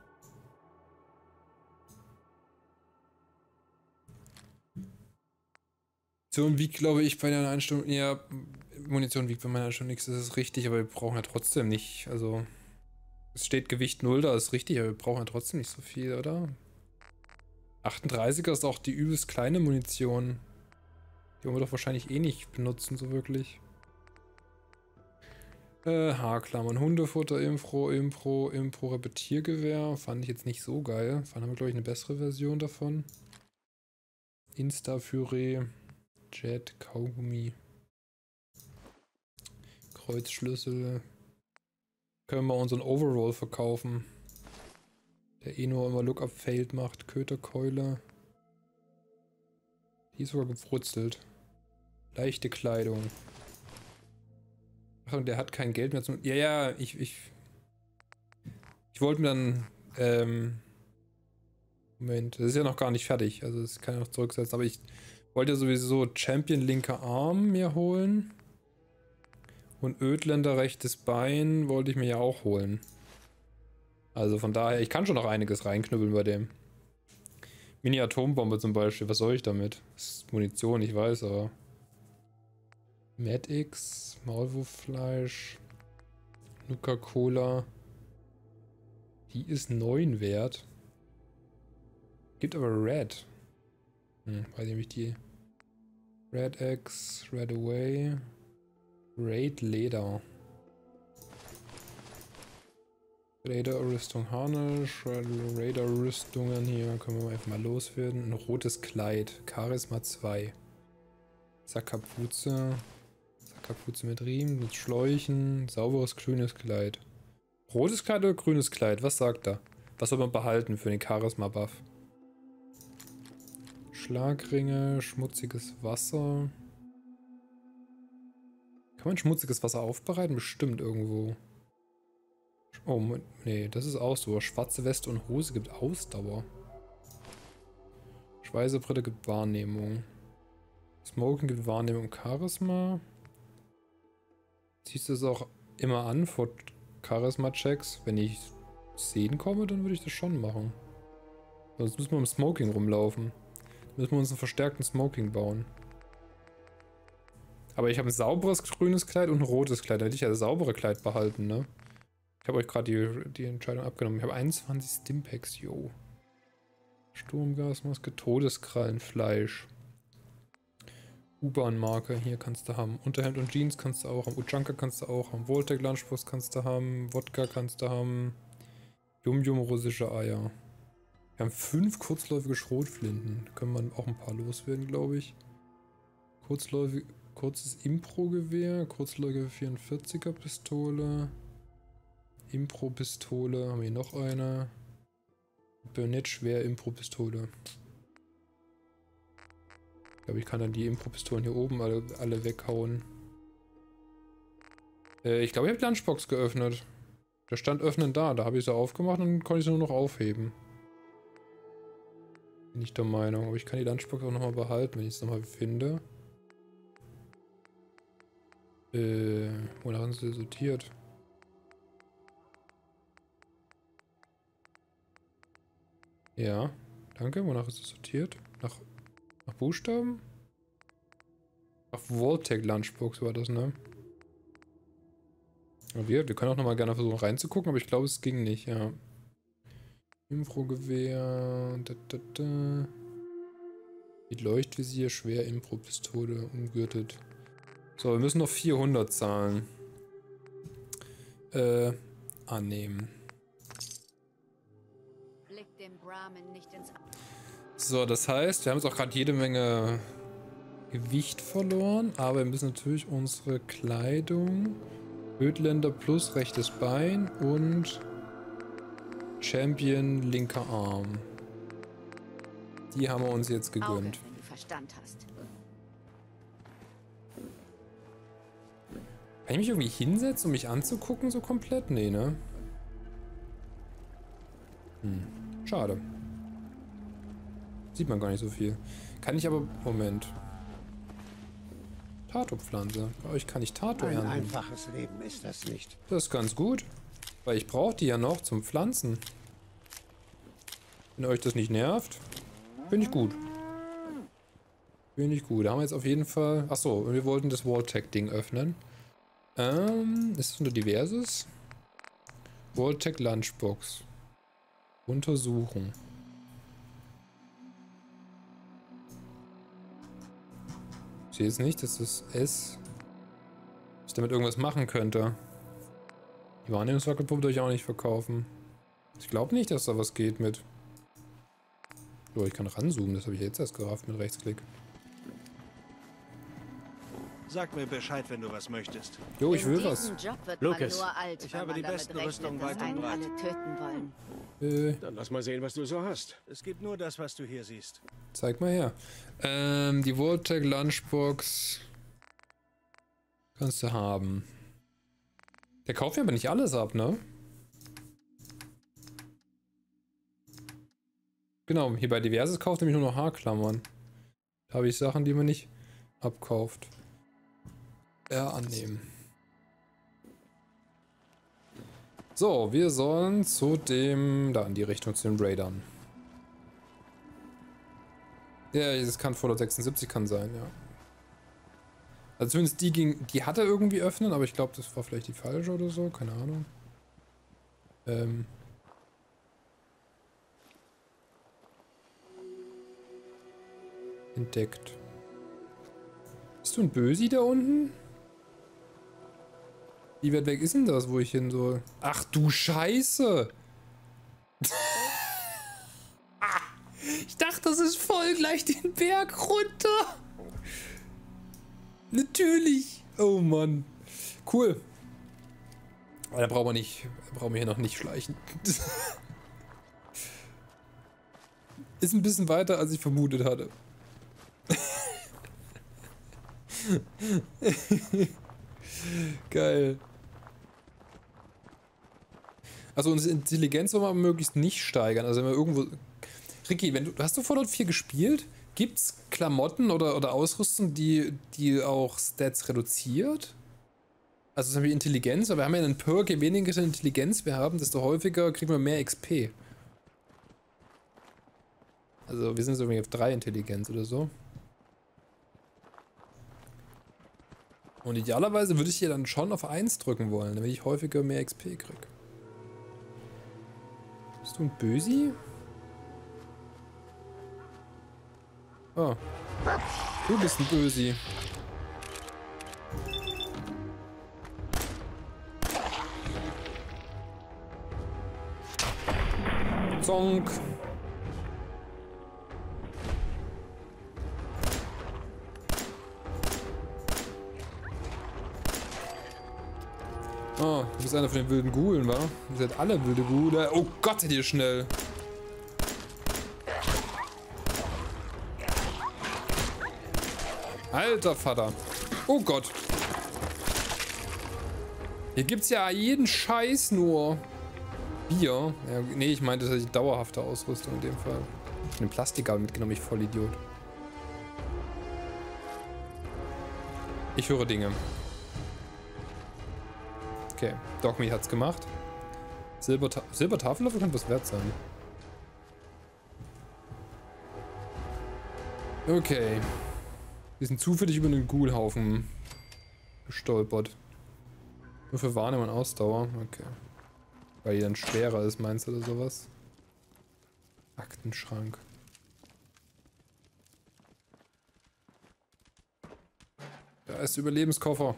Munition wiegt, glaube ich, bei der Einstellung. Ja, Munition wiegt bei meiner Einstellung nichts, das ist richtig, aber wir brauchen ja trotzdem nicht. Also, es steht Gewicht 0, da ist richtig, aber wir brauchen ja trotzdem nicht so viel, oder? 38er ist auch die übelst kleine Munition. Die wollen wir doch wahrscheinlich eh nicht benutzen, so wirklich. Haarklammern, Hundefutter, Impro, Repetiergewehr. Fand ich jetzt nicht so geil. Haben wir, glaube ich, eine bessere Version davon. Insta-Fury, Jet, Kaugummi, Kreuzschlüssel. Können wir unseren Overall verkaufen. Der eh nur immer Lookup failed macht. Köterkeule. Die ist sogar gefrutzelt. Leichte Kleidung. Ach, und der hat kein Geld mehr zum... Ja, ich wollte mir dann... Moment, das ist ja noch gar nicht fertig. Also das kann ich noch zurücksetzen. Aber ich wollte ja sowieso Champion linker Arm mir holen. Und Ödländer rechtes Bein wollte ich mir ja auch holen. Also von daher, ich kann schon noch einiges reinknüppeln bei dem. Mini-Atombombe zum Beispiel, was soll ich damit? Das ist Munition, ich weiß, aber... Mad-X, Maulwurffleisch, Nuka-Cola. Die ist 9 wert. Gibt aber Red. Weiß nicht, wie ich die... Red X, Red Away... Raid Leder. Raider-Rüstung Harnisch, Raider-Rüstungen hier, können wir einfach mal loswerden. Ein rotes Kleid, Charisma 2. Sackkapuze. Sackkapuze mit Riemen, mit Schläuchen, sauberes grünes Kleid. Rotes Kleid oder grünes Kleid? Was sagt er? Was soll man behalten für den Charisma-Buff? Schlagringe, schmutziges Wasser. Kann man schmutziges Wasser aufbereiten? Bestimmt irgendwo. Oh, nee, das ist Ausdauer. Schwarze Weste und Hose gibt Ausdauer. Schweißebrille gibt Wahrnehmung. Smoking gibt Wahrnehmung. Charisma. Ziehst du das auch immer an vor Charisma-Checks? Wenn ich sehen komme, dann würde ich das schon machen. Sonst müssen wir im Smoking rumlaufen. Müssen wir uns einen verstärkten Smoking bauen. Aber ich habe ein sauberes grünes Kleid und ein rotes Kleid. Da hätte ich ja das saubere Kleid behalten, ne? Ich habe euch gerade die Entscheidung abgenommen. Ich habe 21 Stimpaks, yo. Sturmgasmaske, Todeskrallenfleisch. U-Bahn-Marke, hier kannst du haben. Unterhemd und Jeans kannst du auch haben. Uchanka kannst du auch haben. Voltec Lunchbox kannst du haben. Wodka kannst du haben. Yum-Yum russische Eier. Wir haben 5 kurzläufige Schrotflinten. Da können wir auch ein paar loswerden, glaube ich. Kurzes Impro-Gewehr. Kurzläufige 44er Pistole. Impro-Pistole. Haben wir hier noch eine. Bajonett-Schwer Impro-Pistole. Ich glaube, ich kann dann die Impro-Pistolen hier oben alle weghauen. Ich glaube, ich habe die Lunchbox geöffnet. Da stand öffnen da. Da habe ich sie aufgemacht und dann konnte ich sie nur noch aufheben. Bin ich der Meinung. Aber ich kann die Lunchbox auch nochmal behalten, wenn ich es nochmal finde. Wonach haben sie sortiert? Ja, danke. Wonach ist es sortiert? Nach Buchstaben? Ach, Voltec Lunchbox war das, ne? Wir können auch nochmal gerne versuchen reinzugucken, aber ich glaube, es ging nicht, ja. Impro-Gewehr. Mit Leuchtvisier, schwer Impro-Pistole, umgürtet. So, wir müssen noch 400 zahlen. Annehmen. Blick dem Brahmin nicht ins So, das heißt, wir haben jetzt auch gerade jede Menge Gewicht verloren, aber wir müssen natürlich unsere Kleidung, Ödländer plus rechtes Bein und Champion linker Arm. Die haben wir uns jetzt gegönnt. Auge, wenn du Verstand hast. Kann ich mich irgendwie hinsetzen, um mich anzugucken, so komplett? Nee, ne? Schade. Sieht man gar nicht so viel. Kann ich aber... Moment. Tato-Pflanze. Bei euch kann ich Tato ernten. Ein einfaches Leben ist das nicht. Das ist ganz gut. Weil ich brauche die ja noch zum Pflanzen. Wenn euch das nicht nervt, finde ich gut. Finde ich gut. Da haben wir jetzt auf jeden Fall... Achso, wir wollten das Voltec-Ding öffnen. Ist es unter Diverses? Voltec Lunchbox. Untersuchen. Ich sehe jetzt nicht, dass das S... ich damit irgendwas machen könnte. Die Wahrnehmungswackelpuppe darf ich auch nicht verkaufen. Ich glaube nicht, dass da was geht mit. Oh, ich kann ranzoomen, das habe ich jetzt erst gerafft mit Rechtsklick. Sag mir Bescheid, wenn du was möchtest. Jo, ich will In was. diesem Job wird Lucas, man nur alt, ich wenn habe man die damit besten rechnet, Rüstungen dass weit und einen breit. alle töten wollen. Dann lass mal sehen, was du so hast. Es gibt nur das, was du hier siehst. Zeig mal her. Die Vortec Lunchbox kannst du haben. Der kauft ja aber nicht alles ab, ne? Genau, hier bei Diverses kauft nämlich nur noch Haarklammern. Da habe ich Sachen, die man nicht abkauft. Annehmen. So, wir sollen zu dem, da in die Richtung, zu den Raidern. Ja, das kann Fallout 76 kann sein, ja. Also zumindest die hat er irgendwie öffnen, aber ich glaube, das war vielleicht die falsche oder so, keine Ahnung. Entdeckt. Bist du ein Bösi da unten? Wie weit weg ist denn das, wo ich hin soll? Ach du Scheiße! Ich dachte, das ist voll gleich den Berg runter. Natürlich. Oh Mann. Cool. Aber da brauchen wir hier noch nicht schleichen. Ist ein bisschen weiter, als ich vermutet hatte. Geil. Also unsere Intelligenz wollen wir möglichst nicht steigern. Also wenn wir irgendwo... Ricky, hast du Fallout 4 gespielt? Gibt's Klamotten oder Ausrüstung, die auch Stats reduziert? Also zum Beispiel Intelligenz, aber wir haben ja einen Perk, je weniger Intelligenz wir haben, desto häufiger kriegen wir mehr XP. Also wir sind so irgendwie auf 3 Intelligenz oder so. Und idealerweise würde ich hier dann schon auf 1 drücken wollen, damit ich häufiger mehr XP kriege. Bist du ein Bösi? Oh. Du bist ein Bösi. Zonk. Oh, du bist einer von den wilden Ghoulen, wa? Ihr seid alle wilde Ghule. Oh Gott, seid ihr schnell. Alter Vater. Oh Gott. Hier gibt's ja jeden Scheiß nur. Bier. Ja, nee, ich meinte tatsächlich dauerhafte Ausrüstung in dem Fall. Ich hab den Plastikgabel mitgenommen, ich Vollidiot. Ich höre Dinge. Okay, Dogmeat hat's gemacht. Silbertafellöffel könnte was wert sein. Okay. Wir sind zufällig über einen Ghoulhaufen gestolpert. Nur für Wahrnehmung und Ausdauer. Okay. Weil die dann schwerer ist, meinst du, oder sowas? Aktenschrank. Da ist Überlebenskoffer.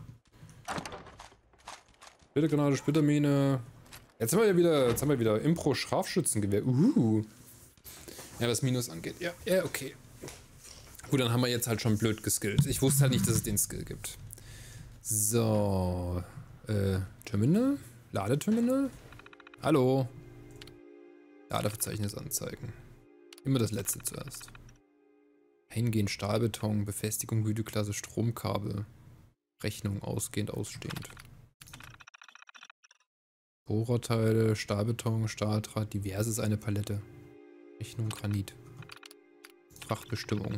Splittergranate, Splittermine. Jetzt haben wir wieder Impro-Scharfschützengewehr. Ja, was Minus angeht. Ja, okay. Gut, dann haben wir jetzt halt schon blöd geskillt. Ich wusste halt nicht, dass es den Skill gibt. So. Terminal? Ladeterminal? Hallo? Ladeverzeichnis anzeigen. Immer das letzte zuerst. Eingehend Stahlbeton, Befestigung, Güteklasse, Stromkabel. Rechnung ausgehend, ausstehend. Bohrerteile, Stahlbeton, Stahldraht, diverses eine Palette. Rechnung, Granit. Frachtbestimmung.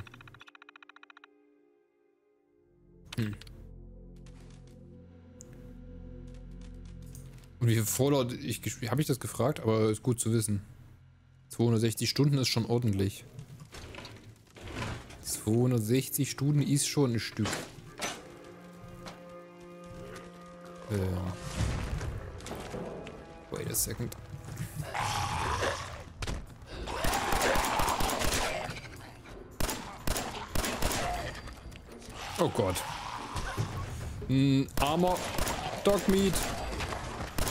Und wie viel Fallout, habe ich das gefragt, aber ist gut zu wissen. 260 Stunden ist schon ordentlich. 260 Stunden ist schon ein Stück. Wait a second. Oh Gott. Armer Dogmeat.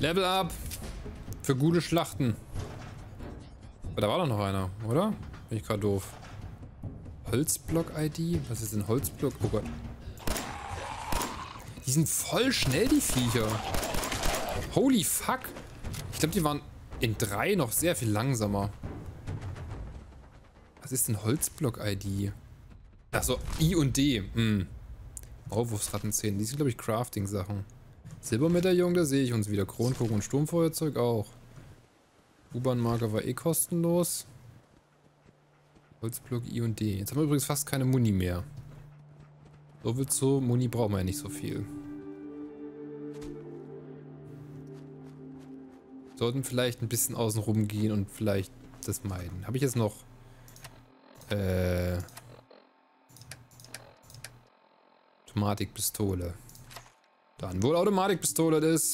Level up. Für gute Schlachten. Aber da war doch noch einer, oder? Bin ich gerade doof. Holzblock-ID? Was ist denn Holzblock? Oh Gott. Die sind voll schnell, die Viecher. Holy fuck. Ich glaube, die waren in 3 noch sehr viel langsamer. Was ist denn Holzblock-ID? Achso, I und D. Maulwurfsrattenzähne. Die sind, glaube ich, Crafting-Sachen. Silbermedaillon, da sehe ich uns wieder. Kronkorken und Sturmfeuerzeug auch. U-Bahn-Marker war eh kostenlos. Holzblock I und D. Jetzt haben wir übrigens fast keine Muni mehr. So wird so. Muni brauchen wir ja nicht so viel. Sollten vielleicht ein bisschen außen rum gehen und vielleicht das meiden. Habe ich jetzt noch Automatikpistole. Dann wohl Automatikpistole das.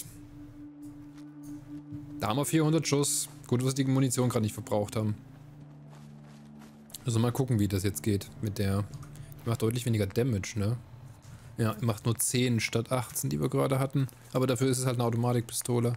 Da haben wir 400 Schuss. Gut, dass wir die Munition gerade nicht verbraucht haben. Also mal gucken, wie das jetzt geht mit der. Die macht deutlich weniger Damage, ne? Ja, macht nur 10 statt 18, die wir gerade hatten. Aber dafür ist es halt eine Automatikpistole.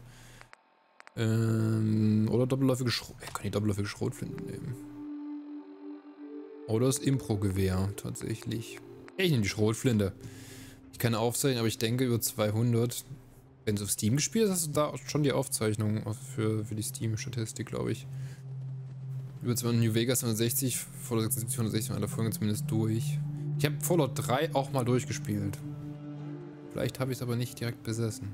Oder doppelläufige Schrot. Ich kann die doppelläufige Schrotflinte nehmen. Oder das Impro-Gewehr, tatsächlich. Ich nehme die Schrotflinte. Ich kann aufzeichnen, aber ich denke über 200. Wenn du auf Steam gespielt hast, hast du da schon die Aufzeichnung für die Steam-Statistik, glaube ich. Über 200 New Vegas 160, Fallout 76, 160 in einer Folge zumindest durch. Ich habe Fallout 3 auch mal durchgespielt. Vielleicht habe ich es aber nicht direkt besessen.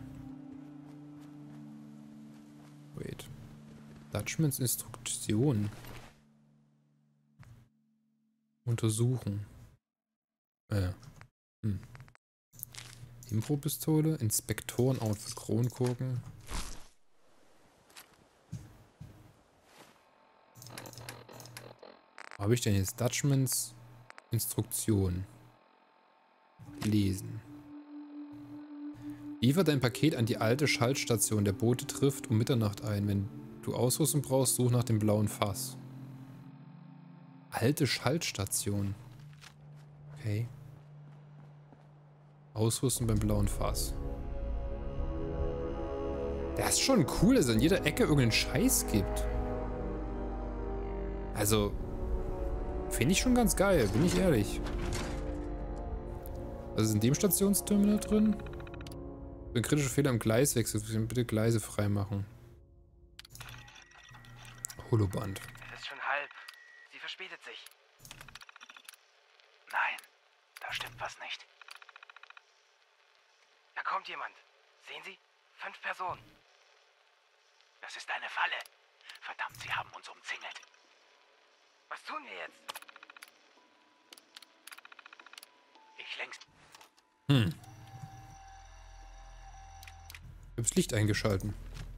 Wait. Dutchmans Instruktion. Untersuchen. Impro-Pistole, Inspektoren-Outfit, Kronkorken. Wo habe ich denn jetzt? Dutchmans Instruktion. Lesen. Liefer dein Paket an die alte Schaltstation. Der Bote trifft um Mitternacht ein. Wenn du Ausrüstung brauchst, such nach dem blauen Fass. Alte Schaltstation. Okay. Ausrüsten beim blauen Fass. Das ist schon cool, dass es an jeder Ecke irgendeinen Scheiß gibt. Also, finde ich schon ganz geil, bin ich ehrlich. Was ist in dem Stationsterminal drin? Ein kritischer Fehler im Gleiswechsel. Bitte Gleise freimachen. Holoband. Es ist schon halb. Sie verspätet sich. Nein, da stimmt was nicht. Da kommt jemand. Sehen Sie? 5 Personen. Das ist eine Falle. Verdammt, sie haben uns umzingelt. Was tun wir jetzt? Ich längst... Ich habe das Licht eingeschalten.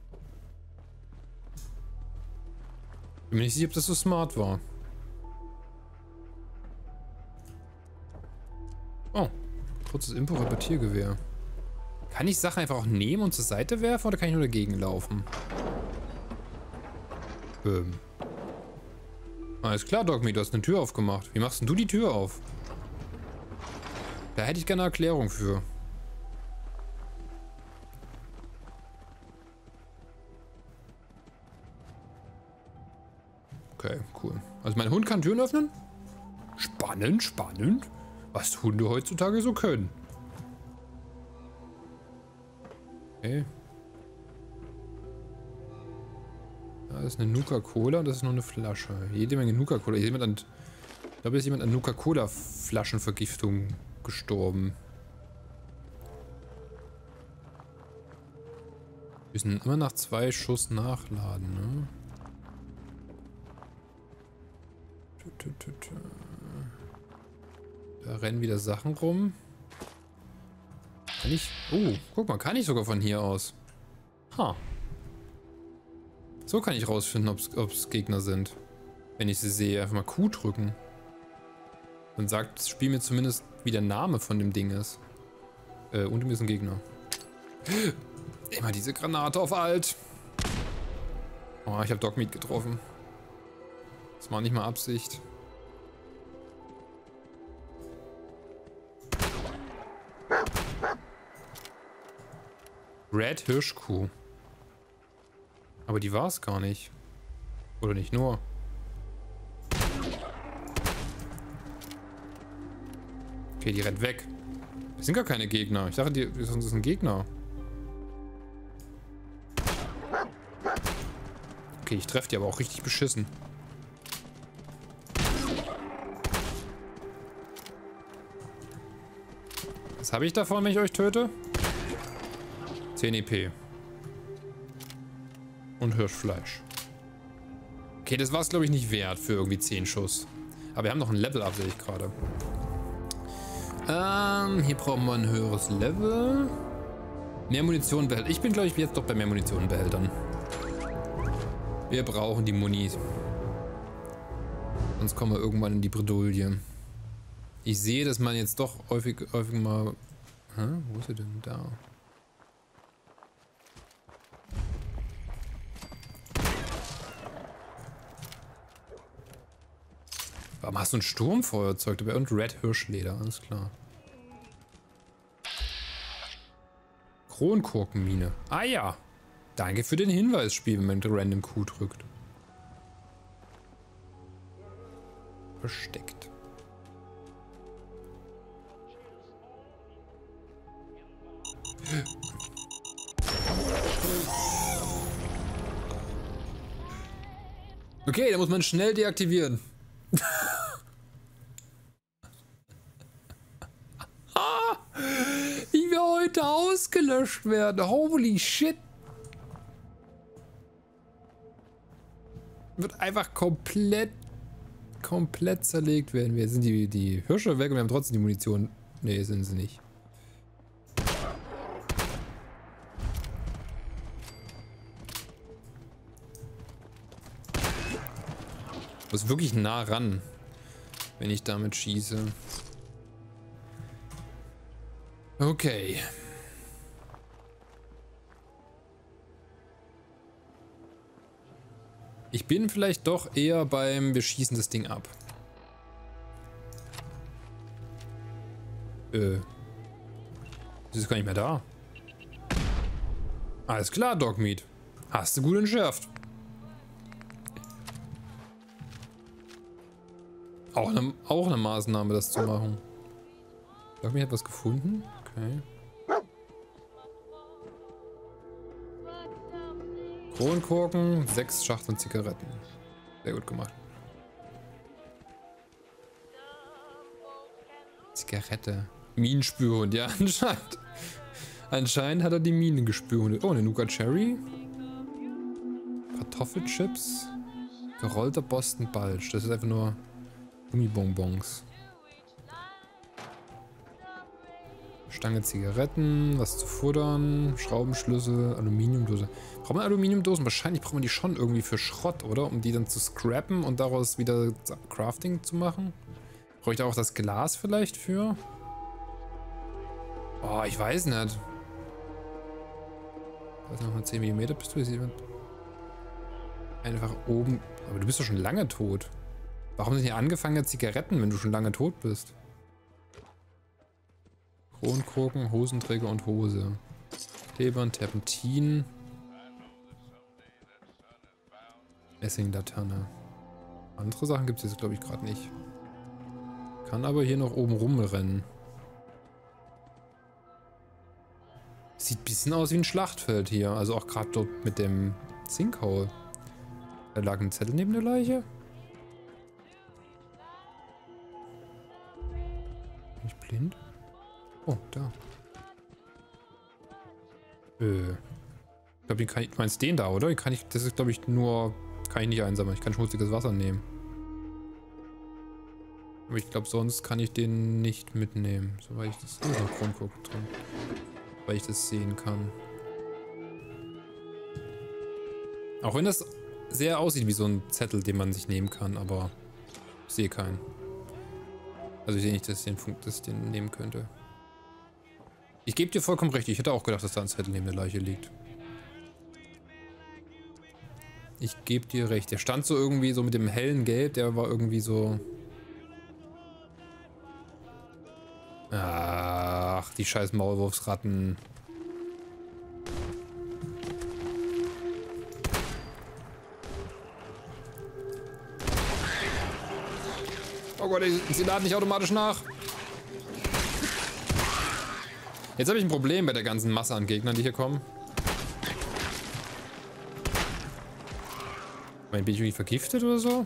Bin mir nicht sicher, ob das so smart war. Oh, kurzes Impro-Repetiergewehr. Kann ich Sachen einfach auch nehmen und zur Seite werfen oder kann ich nur dagegen laufen? Alles klar, Dogme, du hast eine Tür aufgemacht. Wie machst denn du die Tür auf? Da hätte ich gerne eine Erklärung für. Okay, cool. Also mein Hund kann Türen öffnen? Spannend, spannend. Was Hunde heutzutage so können. Okay. Da ist eine Nuka-Cola und das ist noch eine Flasche. Jede Menge Nuka-Cola. Ich glaube, ist jemand an Nuka-Cola-Flaschenvergiftung gestorben. Wir müssen immer nach 2 Schuss nachladen, ne? Da rennen wieder Sachen rum. Kann ich... Oh, guck mal, kann ich sogar von hier aus. Ha. So kann ich rausfinden, ob es Gegner sind. Wenn ich sie sehe. Einfach mal Q drücken. Dann sagt das Spiel mir zumindest, wie der Name von dem Ding ist. Und mir ist ein Gegner. Immer diese Granate auf Alt. Oh, ich habe Dogmeat getroffen. Das war nicht mal Absicht. Red Hirschkuh. Aber die war es gar nicht. Oder nicht nur. Okay, die rennt weg. Das sind gar keine Gegner. Ich dachte, das ist ein Gegner. Okay, ich treffe die aber auch richtig beschissen. Was habe ich davon, wenn ich euch töte? 10 EP. Und Hirschfleisch. Okay, das war es, glaube ich, nicht wert für irgendwie 10 Schuss. Aber wir haben noch ein Level-Up, sehe ich gerade. Hier brauchen wir ein höheres Level. Mehr Munitionenbehälter. Ich bin, glaube ich, jetzt doch bei mehr Munitionenbehältern. Wir brauchen die Munis. Sonst kommen wir irgendwann in die Bredouille. Ich sehe, dass man jetzt doch häufig mal... Hä? Wo ist er denn? Da. Warum hast du ein Sturmfeuerzeug dabei? Und Red Hirschleder, alles klar. Kronkorkenmine. Ah ja. Danke für den Hinweis, Spiel, wenn man Random Q drückt. Versteckt. Okay, da muss man schnell deaktivieren. Ich will heute ausgelöscht werden. Holy shit. Wird einfach komplett zerlegt werden. Wir sind die Hirsche weg und wir haben trotzdem die Munition. Nee, sind sie nicht. Ich muss wirklich nah ran, wenn ich damit schieße. Okay. Ich bin vielleicht doch eher beim wir schießen das Ding ab. Das ist gar nicht mehr da. Alles klar, Dogmeat. Hast du gut entschärft. Auch eine Maßnahme, das zu machen. Dogmeat hat was gefunden? Okay. Kronkorken, 6 Schachteln Zigaretten. Sehr gut gemacht. Zigarette. Minenspürhund, ja, anscheinend. Anscheinend hat er die Minen gespürt. Oh, eine Nougat Cherry. Kartoffelchips. Gerollter Boston Bulge. Das ist einfach nur Gummibonbons. Stange Zigaretten, was zu futtern, Schraubenschlüssel, Aluminiumdose. Braucht man Aluminiumdosen? Wahrscheinlich braucht man die schon irgendwie für Schrott, oder? Um die dann zu scrappen und daraus wieder Crafting zu machen. Brauche ich da auch das Glas vielleicht für? Oh, ich weiß nicht. Da ist nochmal 10 mm Pistole. Einfach oben. Aber du bist doch schon lange tot. Warum sind hier angefangene Zigaretten, wenn du schon lange tot bist? Kronkorken, Hosenträger und Hose. Klebern, Terpentin. Messinglaterne. Andere Sachen gibt es jetzt, glaube ich, gerade nicht. Kann aber hier noch oben rumrennen. Sieht ein bisschen aus wie ein Schlachtfeld hier. Also auch gerade dort mit dem Sinkhole. Da lag ein Zettel neben der Leiche. Bin ich blind? Oh, da. Ich glaube, du meinst den da, oder? Das ist, glaube ich, nur... Kann ich nicht einsammeln. Ich kann schmutziges Wasser nehmen. Aber ich glaube, sonst kann ich den nicht mitnehmen. Soweit ich das... ist noch Kronkorken drin. Weil ich das sehen kann. Auch wenn das sehr aussieht wie so ein Zettel, den man sich nehmen kann, aber ich sehe keinen. Also ich sehe nicht, dass ich den nehmen könnte. Ich gebe dir vollkommen recht. Ich hätte auch gedacht, dass da ein Zettel neben der Leiche liegt. Ich gebe dir recht. Der stand so irgendwie so mit dem hellen Gelb. Der war irgendwie so... Ach, die scheiß Maulwurfsratten. Oh Gott, sie laden nicht automatisch nach. Jetzt habe ich ein Problem bei der ganzen Masse an Gegnern, die hier kommen. Bin ich irgendwie vergiftet oder so?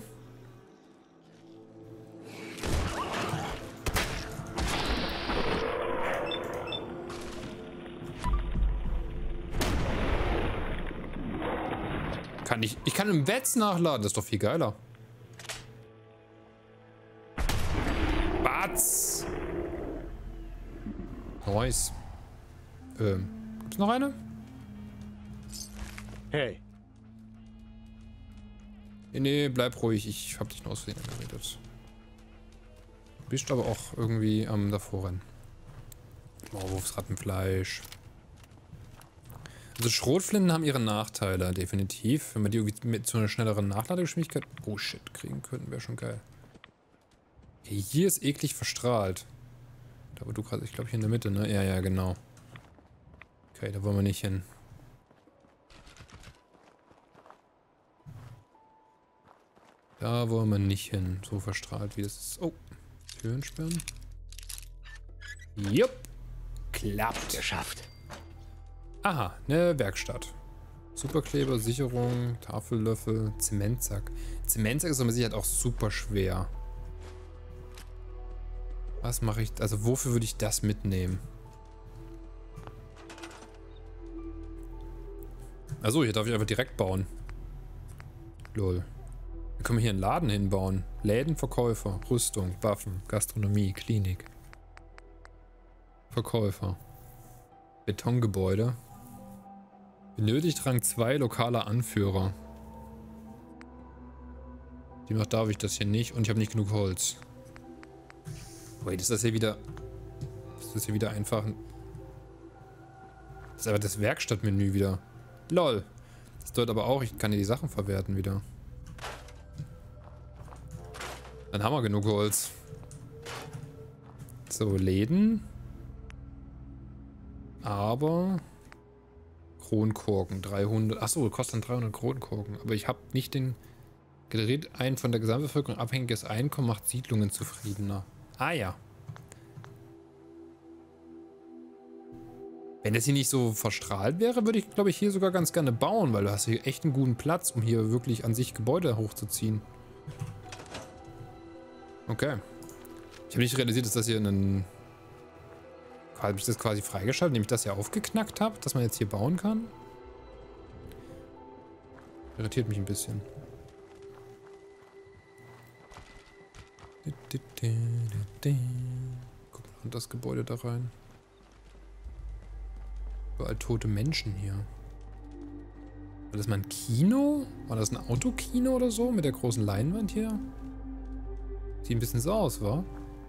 Ich kann im Wetz nachladen, das ist doch viel geiler. Batz! Nice. Gibt's noch eine? Hey. Nee, bleib ruhig, ich hab dich nur aus Versehen geredet. Bist aber auch irgendwie am davor rennen. Maulwurfsrattenfleisch. Also Schrotflinten haben ihre Nachteile, definitiv. Wenn wir die irgendwie mit so einer schnelleren Nachladegeschwindigkeit... Oh shit, kriegen könnten, wäre schon geil. Okay, hier ist eklig verstrahlt. Da wo du gerade, ich glaube hier in der Mitte, ne? Ja, ja, genau. Okay, da wollen wir nicht hin. Da wollen wir nicht hin. So verstrahlt wie das ist. Oh, Türen sperren. Jupp. Klappt. Geschafft. Aha, eine Werkstatt. Superkleber, Sicherung, Tafellöffel, Zementsack. Zementsack ist aber mit Sicherheit auch super schwer. Was mache ich? Also wofür würde ich das mitnehmen? Achso, hier darf ich einfach direkt bauen. Lol. Wir können hier einen Laden hinbauen. Läden, Verkäufer, Rüstung, Waffen, Gastronomie, Klinik. Verkäufer. Betongebäude. Benötigt Rang 2 lokaler Anführer. Demnach darf ich das hier nicht und ich habe nicht genug Holz. Wait, ist das hier wieder... Ist das hier wieder einfach... Das ist aber das Werkstattmenü wieder. LOL. Das bedeutet aber auch, ich kann hier die Sachen verwerten wieder. Dann haben wir genug Holz. So, Läden. Aber... Kronkorken, 300... Achso, kostet dann 300 Kronkorken. Aber ich habe nicht den... Generiert ein von der Gesamtbevölkerung abhängiges Einkommen, macht Siedlungen zufriedener. Ah ja. Wenn das hier nicht so verstrahlt wäre, würde ich, glaube ich, hier sogar ganz gerne bauen, weil du hast hier echt einen guten Platz, um hier wirklich an sich Gebäude hochzuziehen. Okay. Ich habe nicht realisiert, dass das hier einen... Habe ich das quasi freigeschaltet, indem ich das hier aufgeknackt habe, dass man jetzt hier bauen kann? Irritiert mich ein bisschen. Guck mal in das Gebäude da rein. Überall tote Menschen hier. War das mal ein Kino? War das ein Autokino oder so? Mit der großen Leinwand hier? Sieht ein bisschen so aus, wa?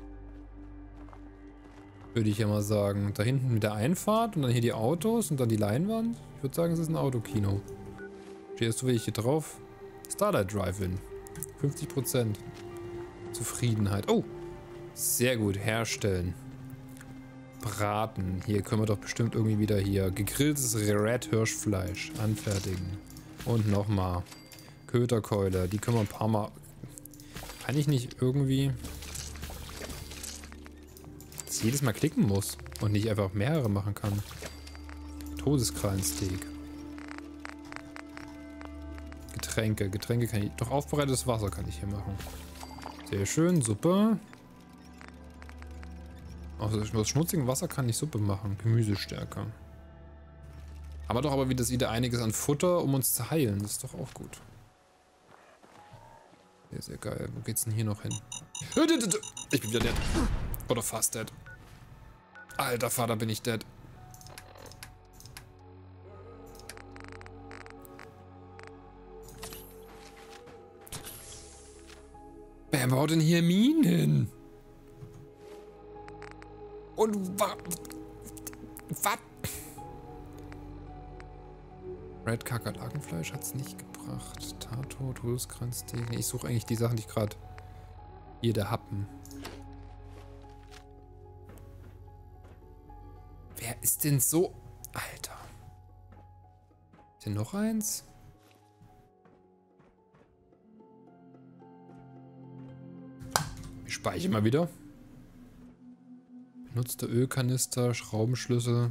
Würde ich ja mal sagen. Da hinten mit der Einfahrt und dann hier die Autos und dann die Leinwand. Ich würde sagen, es ist ein Autokino. Stehst du wirklich hier drauf? Starlight Drive-In. 50%. Zufriedenheit. Oh! Sehr gut. Herstellen. Braten. Hier können wir doch bestimmt irgendwie wieder hier gegrilltes Red Hirschfleisch anfertigen. Und nochmal. Köterkeule. Die können wir ein paar Mal... Kann ich nicht irgendwie... Dass ich jedes Mal klicken muss und nicht einfach mehrere machen kann. Todeskrallensteak. Getränke. Getränke kann ich... Doch aufbereitetes Wasser kann ich hier machen. Sehr schön. Suppe. Aus schmutzigem Wasser kann ich Suppe machen. Gemüsestärke. Haben wir doch aber wieder einiges an Futter, um uns zu heilen. Das ist doch auch gut. Sehr, sehr geil. Wo geht's denn hier noch hin? Ich bin wieder dead. Oder fast dead. Alter Vater, bin ich dead. Wer baut denn hier Minen? Und was? Red Kakerlakenfleisch hat es nicht gebracht. Tato, Todeskranzsteak. Ich suche eigentlich die Sachen, die ich gerade... Hier, der Happen. Wer ist denn so... Alter. Ist hier noch eins? Ich speichere mal wieder. Benutzte Ölkanister, Schraubenschlüssel.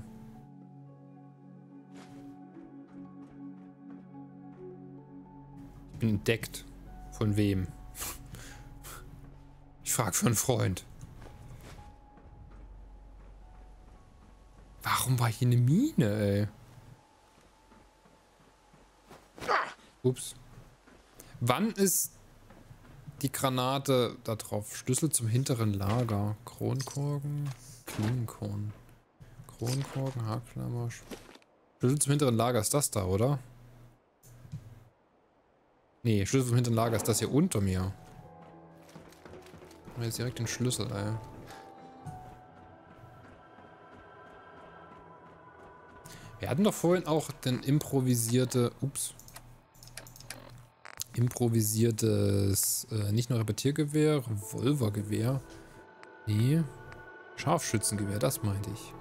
Ich bin entdeckt. Von wem? Ich frage für einen Freund. Warum war hier eine Mine, ey? Ups. Wann ist die Granate da drauf? Schlüssel zum hinteren Lager. Kronkorken. Klingenkorn. Kronkorken, Haarklammer. Schlüssel zum hinteren Lager ist das da, oder? Nee, Schlüssel zum hinteren Lager ist das hier unter mir. Jetzt direkt den Schlüssel, ey. Wir hatten doch vorhin auch den improvisiertes, nicht nur Repetiergewehr, Revolvergewehr. Nee, Scharfschützengewehr, das meinte ich.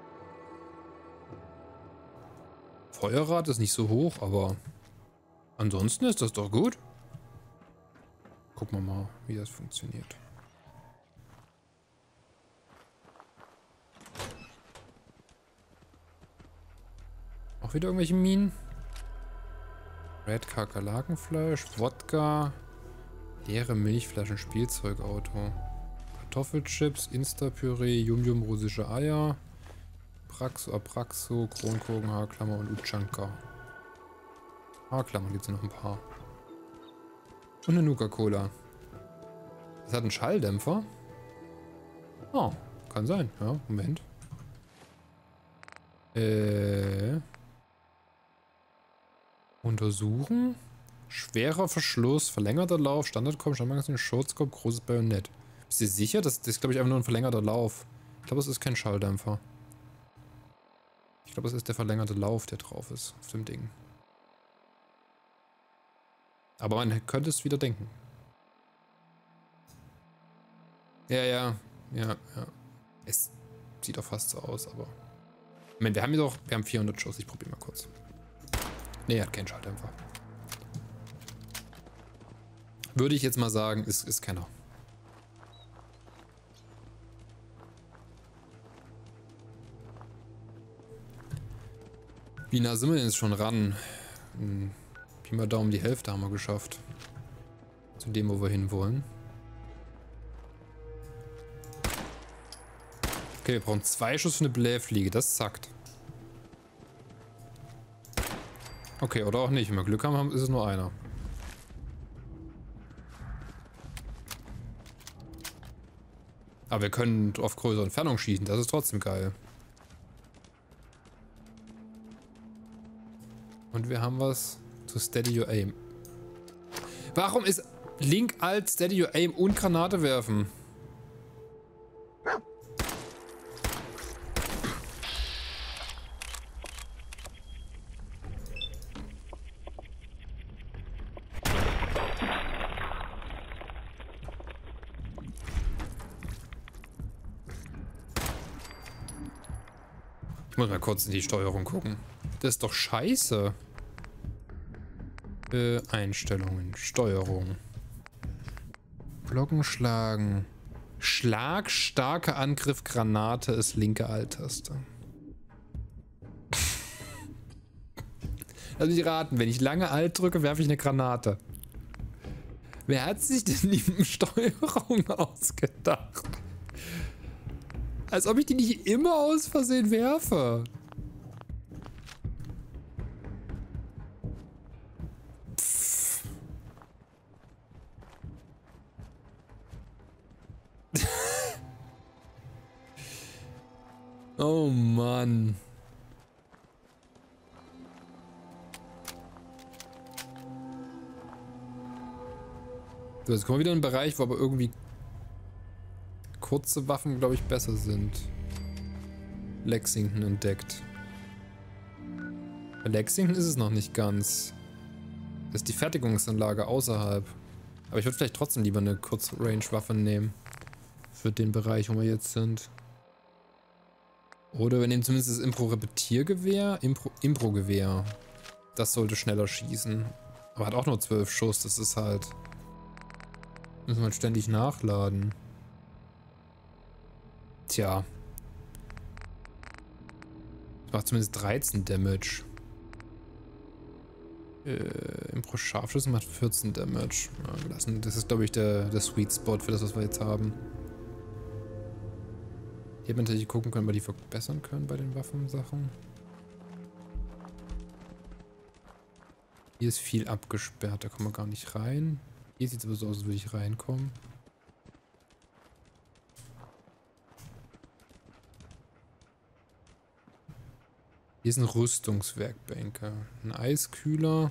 Feuerrate ist nicht so hoch, aber ansonsten ist das doch gut. Gucken wir mal, wie das funktioniert. Auch wieder irgendwelche Minen. Red Kakerlakenfleisch, Wodka, leere Milchflaschen, Spielzeugauto, Kartoffelchips, Instapüree, Yum-Yum, russische Eier, Praxo, Apraxo, Kronkorken, Haarklammer und Uchanka. Haarklammer gibt es noch ein paar. Und eine Nuka-Cola. Das hat einen Schalldämpfer. Oh, kann sein. Ja, Moment. Untersuchen. Schwerer Verschluss, verlängerter Lauf, Standardkorb, Standardmagazin, Shortscope, großes Bajonett. Bist du sicher? Das ist, glaube ich, einfach nur ein verlängerter Lauf. Ich glaube, es ist kein Schalldämpfer. Ich glaube, es ist der verlängerte Lauf, der drauf ist auf dem Ding. Aber man könnte es wieder denken. Ja. Es sieht doch fast so aus, aber... Moment, wir haben 400 Schuss. Ich probiere mal kurz. Nee, er hat keinen Schalldämpfer. Würde ich jetzt mal sagen, ist keiner. Wie nah sind wir denn jetzt schon ran? Pi mal Daumen, die Hälfte haben wir geschafft. Zu dem, wo wir hinwollen. Okay, wir brauchen 2 Schuss für eine Blähfliege. Das zackt. Okay, oder auch nicht. Wenn wir Glück haben, ist es nur einer. Aber wir können auf größere Entfernung schießen. Das ist trotzdem geil. Und wir haben was zu Steady Your Aim. Warum ist Link Alt Steady Your Aim und Granate werfen? Ich muss mal kurz in die Steuerung gucken. Das ist doch scheiße. Einstellungen. Steuerung. Glocken schlagen. Schlag, starker Angriff, Granate ist linke Alt-Taste. Lass mich raten, wenn ich lange Alt drücke, werfe ich eine Granate. Wer hat sich denn die Steuerung ausgedacht? Als ob ich die nicht immer aus Versehen werfe. Pff. Oh Mann. So, jetzt kommen wir wieder in einen Bereich, wo aber irgendwie kurze Waffen, glaube ich, besser sind. Lexington entdeckt. Bei Lexington ist es noch nicht ganz. Das ist die Fertigungsanlage außerhalb. Aber ich würde vielleicht trotzdem lieber eine Kurzrange-Waffe nehmen. Für den Bereich, wo wir jetzt sind. Oder wir nehmen zumindest das Impro-Repetiergewehr. Impro-Gewehr. Das sollte schneller schießen. Aber hat auch nur 12 Schuss. Das ist halt... Müssen wir halt ständig nachladen. Tja. Das macht zumindest 13 Damage. Impro Scharfschüsse macht 14 Damage. Ja, gelassen. Das ist, glaube ich, der Sweet Spot für das, was wir jetzt haben. Hier hätte man natürlich gucken können, ob wir die verbessern können bei den Waffensachen. Hier ist viel abgesperrt, da kommen wir gar nicht rein. Hier sieht es aber so aus, als würde ich reinkommen. Hier ist ein Rüstungswerkbänker. Ein Eiskühler.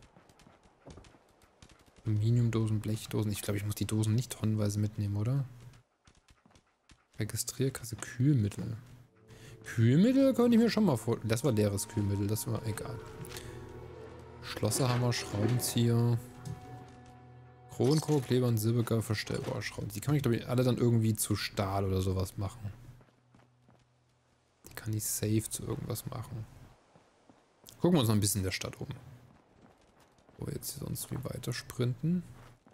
Aluminiumdosen, Blechdosen. Ich glaube, ich muss die Dosen nicht tonnenweise mitnehmen, oder? Registrierkasse, Kühlmittel. Kühlmittel könnte ich mir schon mal vorstellen. Das war leeres Kühlmittel, das war egal. Schlosserhammer, Schraubenzieher. Kronkorb, Kleber und Silbergar, verstellbare Schrauben. Die kann ich, glaube ich, alle dann irgendwie zu Stahl oder sowas machen. Die kann ich safe zu irgendwas machen. Gucken wir uns noch ein bisschen in der Stadt um. Wo wir jetzt hier sonst wie weiter sprinten.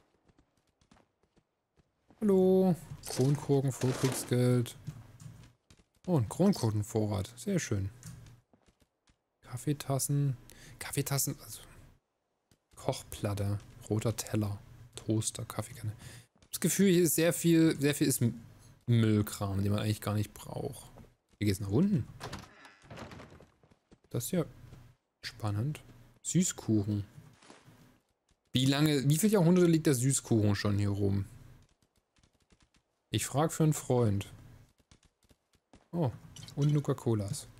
Hallo. Kronkorken, Vorkriegsgeld. Oh, ein Kronkorkenvorrat. Sehr schön. Kaffeetassen. Kaffeetassen, also Kochplatte, roter Teller, Toaster, Kaffeekanne. Das Gefühl, hier ist sehr viel ist Müllkram, den man eigentlich gar nicht braucht. Hier geht's nach unten. Das ist ja spannend. Süßkuchen. Wie viele Jahrhunderte liegt der Süßkuchen schon hier rum? Ich frage für einen Freund. Oh, und Nuka-Colas.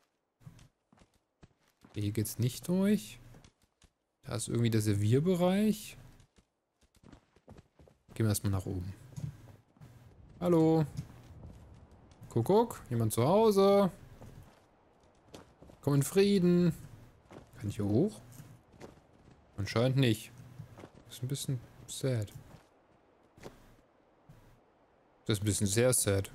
Hier geht's nicht durch. Da ist irgendwie der Servierbereich. Gehen wir erstmal nach oben. Hallo. Kuckuck, jemand zu Hause? Komm in Frieden. Kann ich hier hoch? Anscheinend nicht. Das ist ein bisschen sad. Das ist ein bisschen sehr sad.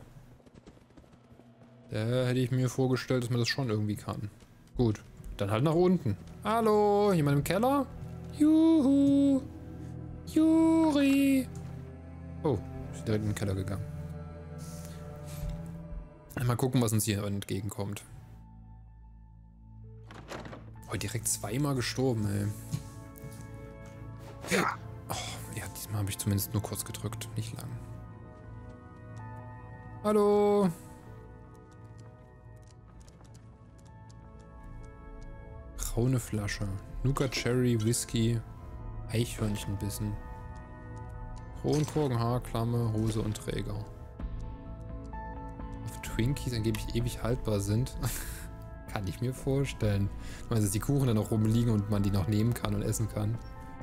Da hätte ich mir vorgestellt, dass man das schon irgendwie kann. Gut, dann halt nach unten. Hallo, jemand im Keller? Juhu. Juri. Oh, ist direkt in den Keller gegangen. Mal gucken, was uns hier entgegenkommt. Oh, direkt zweimal gestorben, ey. Ja. Oh, ja, diesmal habe ich zumindest nur kurz gedrückt, nicht lang. Hallo. Braune Flasche. Nuka Cherry, Whisky, Eichhörnchenbissen. Kronkorken, Haarklamme, Hose und Träger. Auf Twinkies angeblich ewig haltbar sind. Kann ich mir vorstellen. Weil dass die Kuchen dann noch rumliegen und man die noch nehmen kann und essen kann.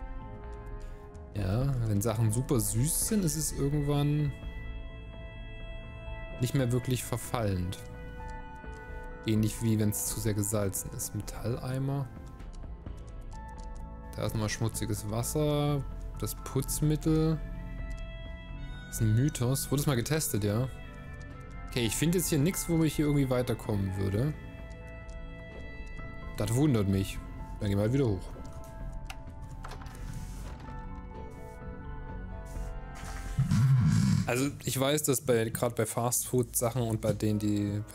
Ja, wenn Sachen super süß sind, ist es irgendwann nicht mehr wirklich verfallend. Ähnlich wie wenn es zu sehr gesalzen ist. Metalleimer. Da ist nochmal schmutziges Wasser. Das Putzmittel. Das ist ein Mythos. Wurde es mal getestet, ja? Okay, ich finde jetzt hier nichts, wo ich hier irgendwie weiterkommen würde. Das wundert mich. Dann gehen wir halt wieder hoch. Also ich weiß, dass gerade bei Fastfood-Sachen und bei den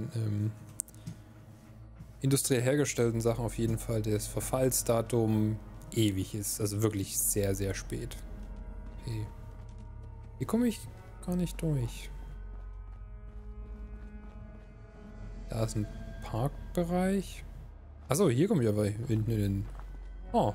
industriell hergestellten Sachen auf jeden Fall das Verfallsdatum ewig ist. Also wirklich sehr, sehr spät. Okay. Hier komme ich gar nicht durch. Da ist ein Parkbereich. Achso, hier komme ich aber hinten in den... Oh.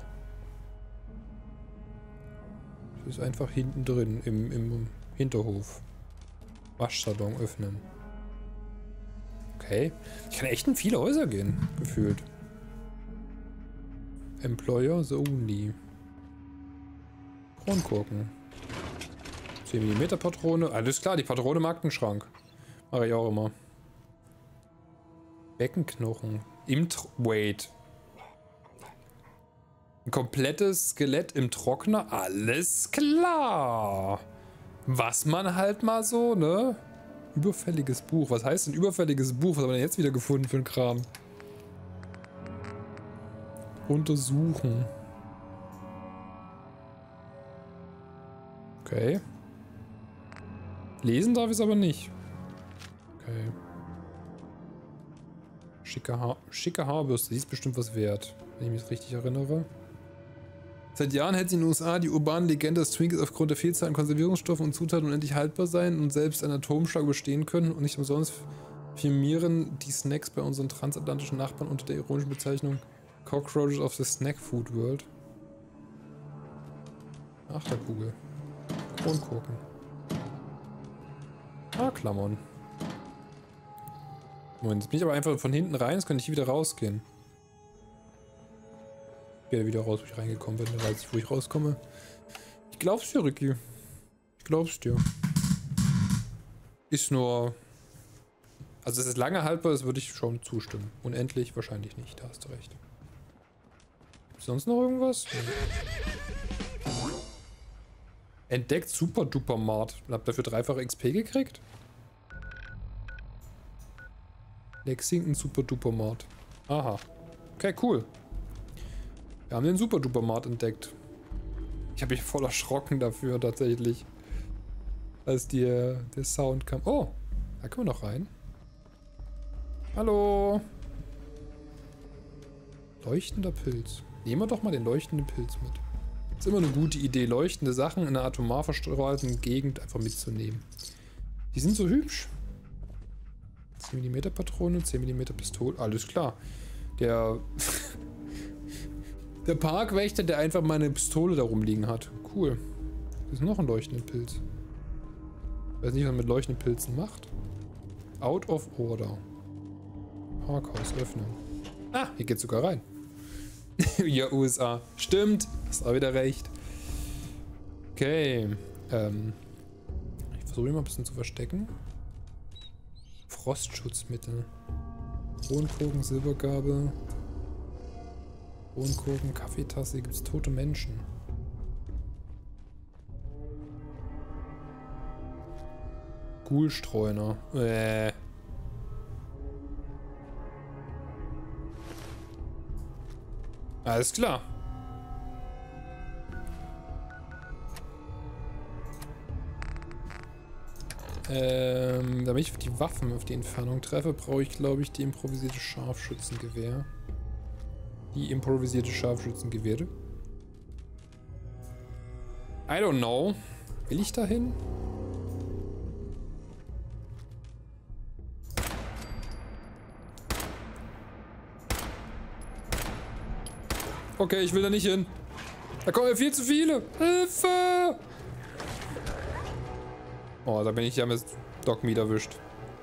Das ist einfach hinten drin, im Hinterhof. Waschsalon öffnen. Okay. Ich kann echt in viele Häuser gehen, gefühlt. Employers only. Kronkorken. 10 mm Patrone. Alles klar, die Patrone im Aktenschrank. Mache ich auch immer. Beckenknochen. Wait. Ein komplettes Skelett im Trockner. Alles klar. Was man halt mal so, ne? Überfälliges Buch. Was heißt denn überfälliges Buch? Was haben wir denn jetzt wieder gefunden für ein Kram? Untersuchen. Okay. Lesen darf ich es aber nicht. Okay. Schicke Haarbürste, die ist bestimmt was wert, wenn ich mich richtig erinnere. Seit Jahren hält in den USA die urbane Legende, dass Twinkies aufgrund der Vielzahl an Konservierungsstoffen und Zutaten unendlich haltbar sein und selbst einen Atomschlag überstehen können, und nicht umsonst firmieren die Snacks bei unseren transatlantischen Nachbarn unter der ironischen Bezeichnung Cockroaches of the Snack Food World. Achterkugel. Kronkorken. Klammern. Moment, jetzt bin ich aber einfach von hinten rein, jetzt kann ich hier wieder rausgehen. Ich gehe wieder raus, wo ich reingekommen bin, dann weiß ich, wo ich rauskomme. Ich glaub's dir, Ricky. Ich glaub's dir. Ist nur... Also, dass es lange haltbar ist, würde ich schon zustimmen. Unendlich wahrscheinlich nicht, da hast du recht. Gibt's sonst noch irgendwas? Entdeckt Super Duper Mart. Und habt dafür dreifache XP gekriegt? Lexington Super Duper Mart. Aha. Okay, cool. Wir haben den Super Duper Mart entdeckt. Ich habe mich voll erschrocken dafür tatsächlich. Als der Sound kam. Oh, da können wir noch rein. Hallo. Leuchtender Pilz. Nehmen wir doch mal den leuchtenden Pilz mit. Ist immer eine gute Idee, leuchtende Sachen in einer atomar verstreuten Gegend einfach mitzunehmen. Die sind so hübsch. 10 mm Patrone, 10 mm Pistole, alles klar. Der Parkwächter, der einfach mal eine Pistole da rumliegen hat. Cool. Das ist noch ein leuchtender Pilz. Ich weiß nicht, was man mit leuchtenden Pilzen macht. Out of order. Parkhaus öffnen. Ah, hier geht's sogar rein. Ja, USA. Stimmt. Hast auch wieder recht. Okay. Ich versuche ihn mal ein bisschen zu verstecken. Frostschutzmittel. Kronkorken, Silbergabel. Kronkorken, Kaffeetasse. Hier gibt es tote Menschen. Ghoulstreuner. Alles klar. Damit ich die Waffen auf die Entfernung treffe, brauche ich, glaube ich, die improvisierte Scharfschützengewehre. Die improvisierte Scharfschützengewehre. I don't know. Will ich dahin? Okay, ich will da nicht hin. Da kommen ja viel zu viele. Hilfe! Oh, da bin ich ja mit Dogmeat erwischt.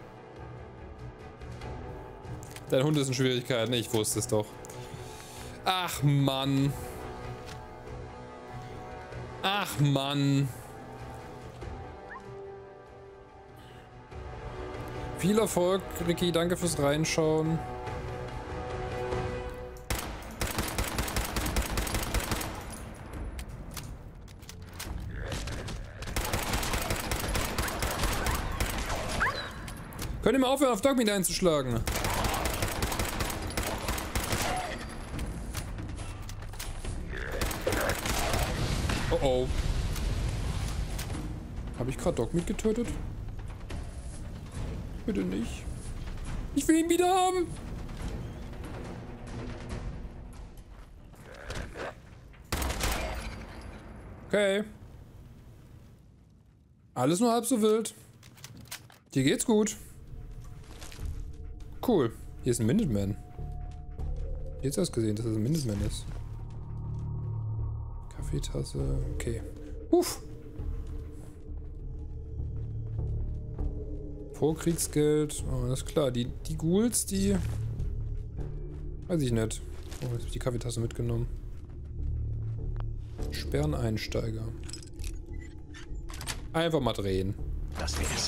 Dein Hund ist in Schwierigkeiten. Ich wusste es doch. Ach, Mann. Ach, Mann. Viel Erfolg, Ricky. Danke fürs Reinschauen. Könnt ihr mal aufhören, auf Dogmeat einzuschlagen? Oh oh. Habe ich gerade Dogmeat getötet? Bitte nicht. Ich will ihn wieder haben. Okay. Alles nur halb so wild. Dir geht's gut. Cool. Hier ist ein Minuteman. Jetzt erst gesehen, dass es ein Minuteman ist. Kaffeetasse. Okay. Uff. Vorkriegsgeld. Oh, alles klar. Die Ghouls, die... Weiß ich nicht. Oh, jetzt habe ich die Kaffeetasse mitgenommen. Sperreneinsteiger. Einfach mal drehen. Das wär's.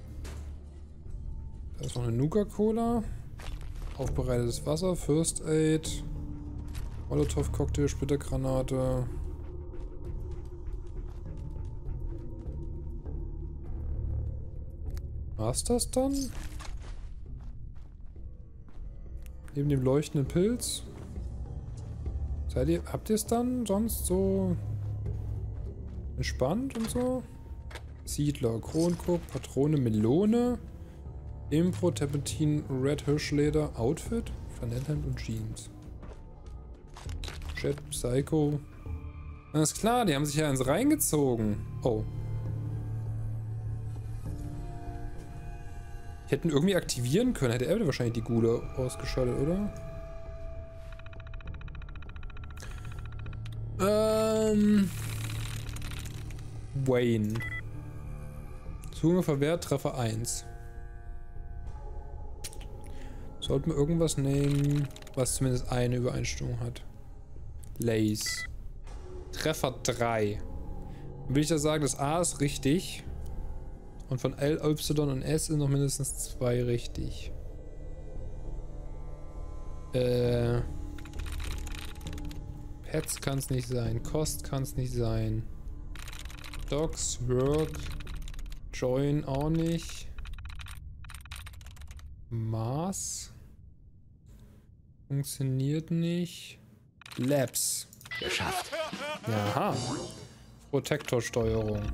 Da ist noch eine Nuka-Cola. Aufbereitetes Wasser, First Aid. Molotov-Cocktail, Splittergranate. War's das dann? Neben dem leuchtenden Pilz. Habt ihr es dann sonst so entspannt und so? Siedler, Kronkork, Patrone, Melone. Impro, Terpentin, Red Hirschleder, Outfit, Flanellhemd und Jeans. Jet, Psycho. Alles klar, die haben sich ja eins reingezogen. Oh. Die hätten irgendwie aktivieren können. Hätte er wahrscheinlich die Gule ausgeschaltet, oder? Wayne. Zunge verwehrt, Treffer 1. Sollten wir irgendwas nehmen, was zumindest eine Übereinstimmung hat. Lace. Treffer 3. Dann will ich da sagen, das A ist richtig. Und von L, Y und S sind noch mindestens 2 richtig. Pets kann es nicht sein. Cost kann es nicht sein. Dogs, Work, Join auch nicht. Maß. Funktioniert nicht. Labs. Geschafft. Aha. Protektorsteuerung.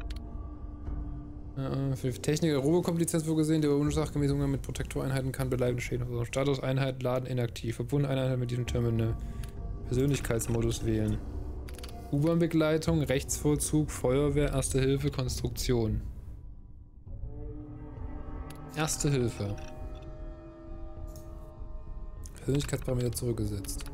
Für Techniker Robokomplizenz vorgesehen, der unsachgemäß Umgang mit Protektoreinheiten kann bleibende Schäden verursachen. Statuseinheit laden inaktiv. Verbundene Einheit mit diesem Terminal. Persönlichkeitsmodus wählen. U-Bahn-Begleitung, Rechtsvollzug, Feuerwehr, Erste Hilfe, Konstruktion. Erste Hilfe. Persönlichkeitsparameter zurückgesetzt.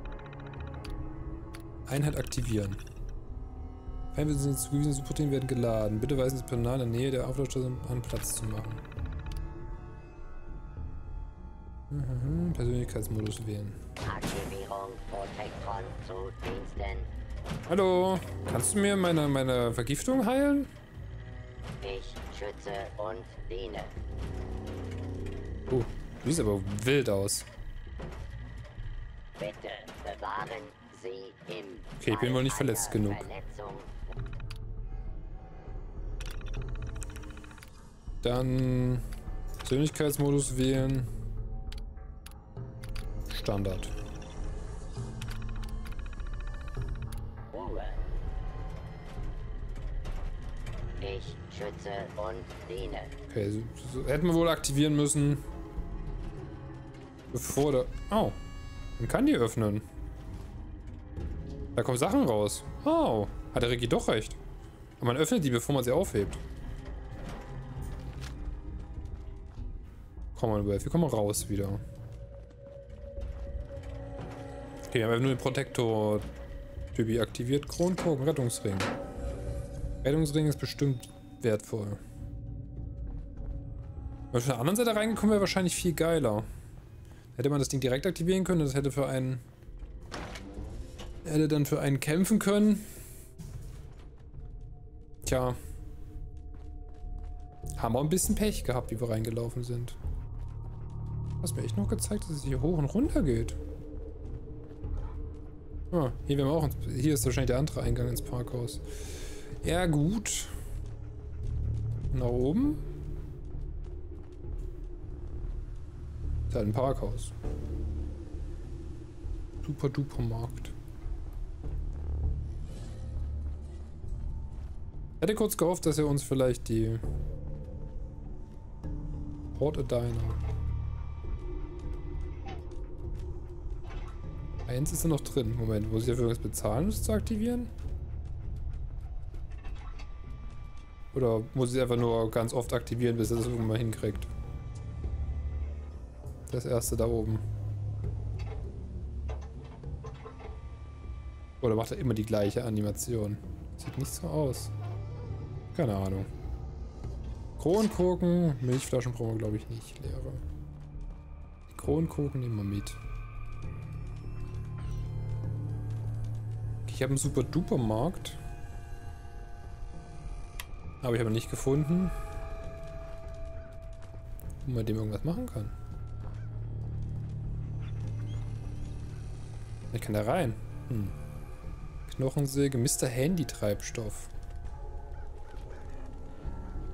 Einheit aktivieren. Feindwürde sind zugewiesene Supportien werden geladen. Bitte weisen Sie das Personal in der Nähe der Auflaufstation an, Platz zu machen. Persönlichkeitsmodus wählen. Aktivierung Protektron zu Diensten. Hallo, kannst du mir meine Vergiftung heilen? Ich schütze und diene. Du siehst aber wild aus. Bitte bewahren Sie im Okay, ich bin wohl nicht verletzt genug. Verletzung. Dann Persönlichkeitsmodus wählen. Standard. Ruhe. Ich schütze und diene. Okay, so hätten wir wohl aktivieren müssen. Bevor der... Oh, man kann die öffnen. Da kommen Sachen raus. Oh, hat der Ricky doch recht. Aber man öffnet die, bevor man sie aufhebt. Commonwealth, wir kommen raus wieder. Okay, wir haben nur den Protektor-Typi aktiviat. Kronkorken, Rettungsring. Rettungsring ist bestimmt wertvoll. Wenn wir von der anderen Seite reingekommen wäre, wahrscheinlich viel geiler. Hätte man das Ding direkt aktivieren können, das hätte für einen... Hätte dann für einen kämpfen können. Tja. Haben wir ein bisschen Pech gehabt, wie wir reingelaufen sind. Hast mir echt noch gezeigt, dass es hier hoch und runter geht. Ah, hier wären wir auch. Hier ist wahrscheinlich der andere Eingang ins Parkhaus. Ja, gut. Nach oben. Ist halt ein Parkhaus. Super duper Markt. Ich hätte kurz gehofft, dass er uns vielleicht die Port a Diner. Eins ist ja noch drin. Moment, muss ich dafür was bezahlen, um es zu aktivieren? Oder muss ich einfach nur ganz oft aktivieren, bis er das irgendwann mal hinkriegt? Das erste da oben. Oder macht er immer die gleiche Animation? Sieht nicht so aus. Keine Ahnung. Kronkorken, Milchflaschen brauchen wir glaube ich nicht. Leere. Die Kronkorken nehmen wir mit. Ich habe einen super duper Markt. Aber ich habe ihn nicht gefunden, wo man dem irgendwas machen kann. Ich kann da rein. Knochensäge, Mr. Handy Treibstoff.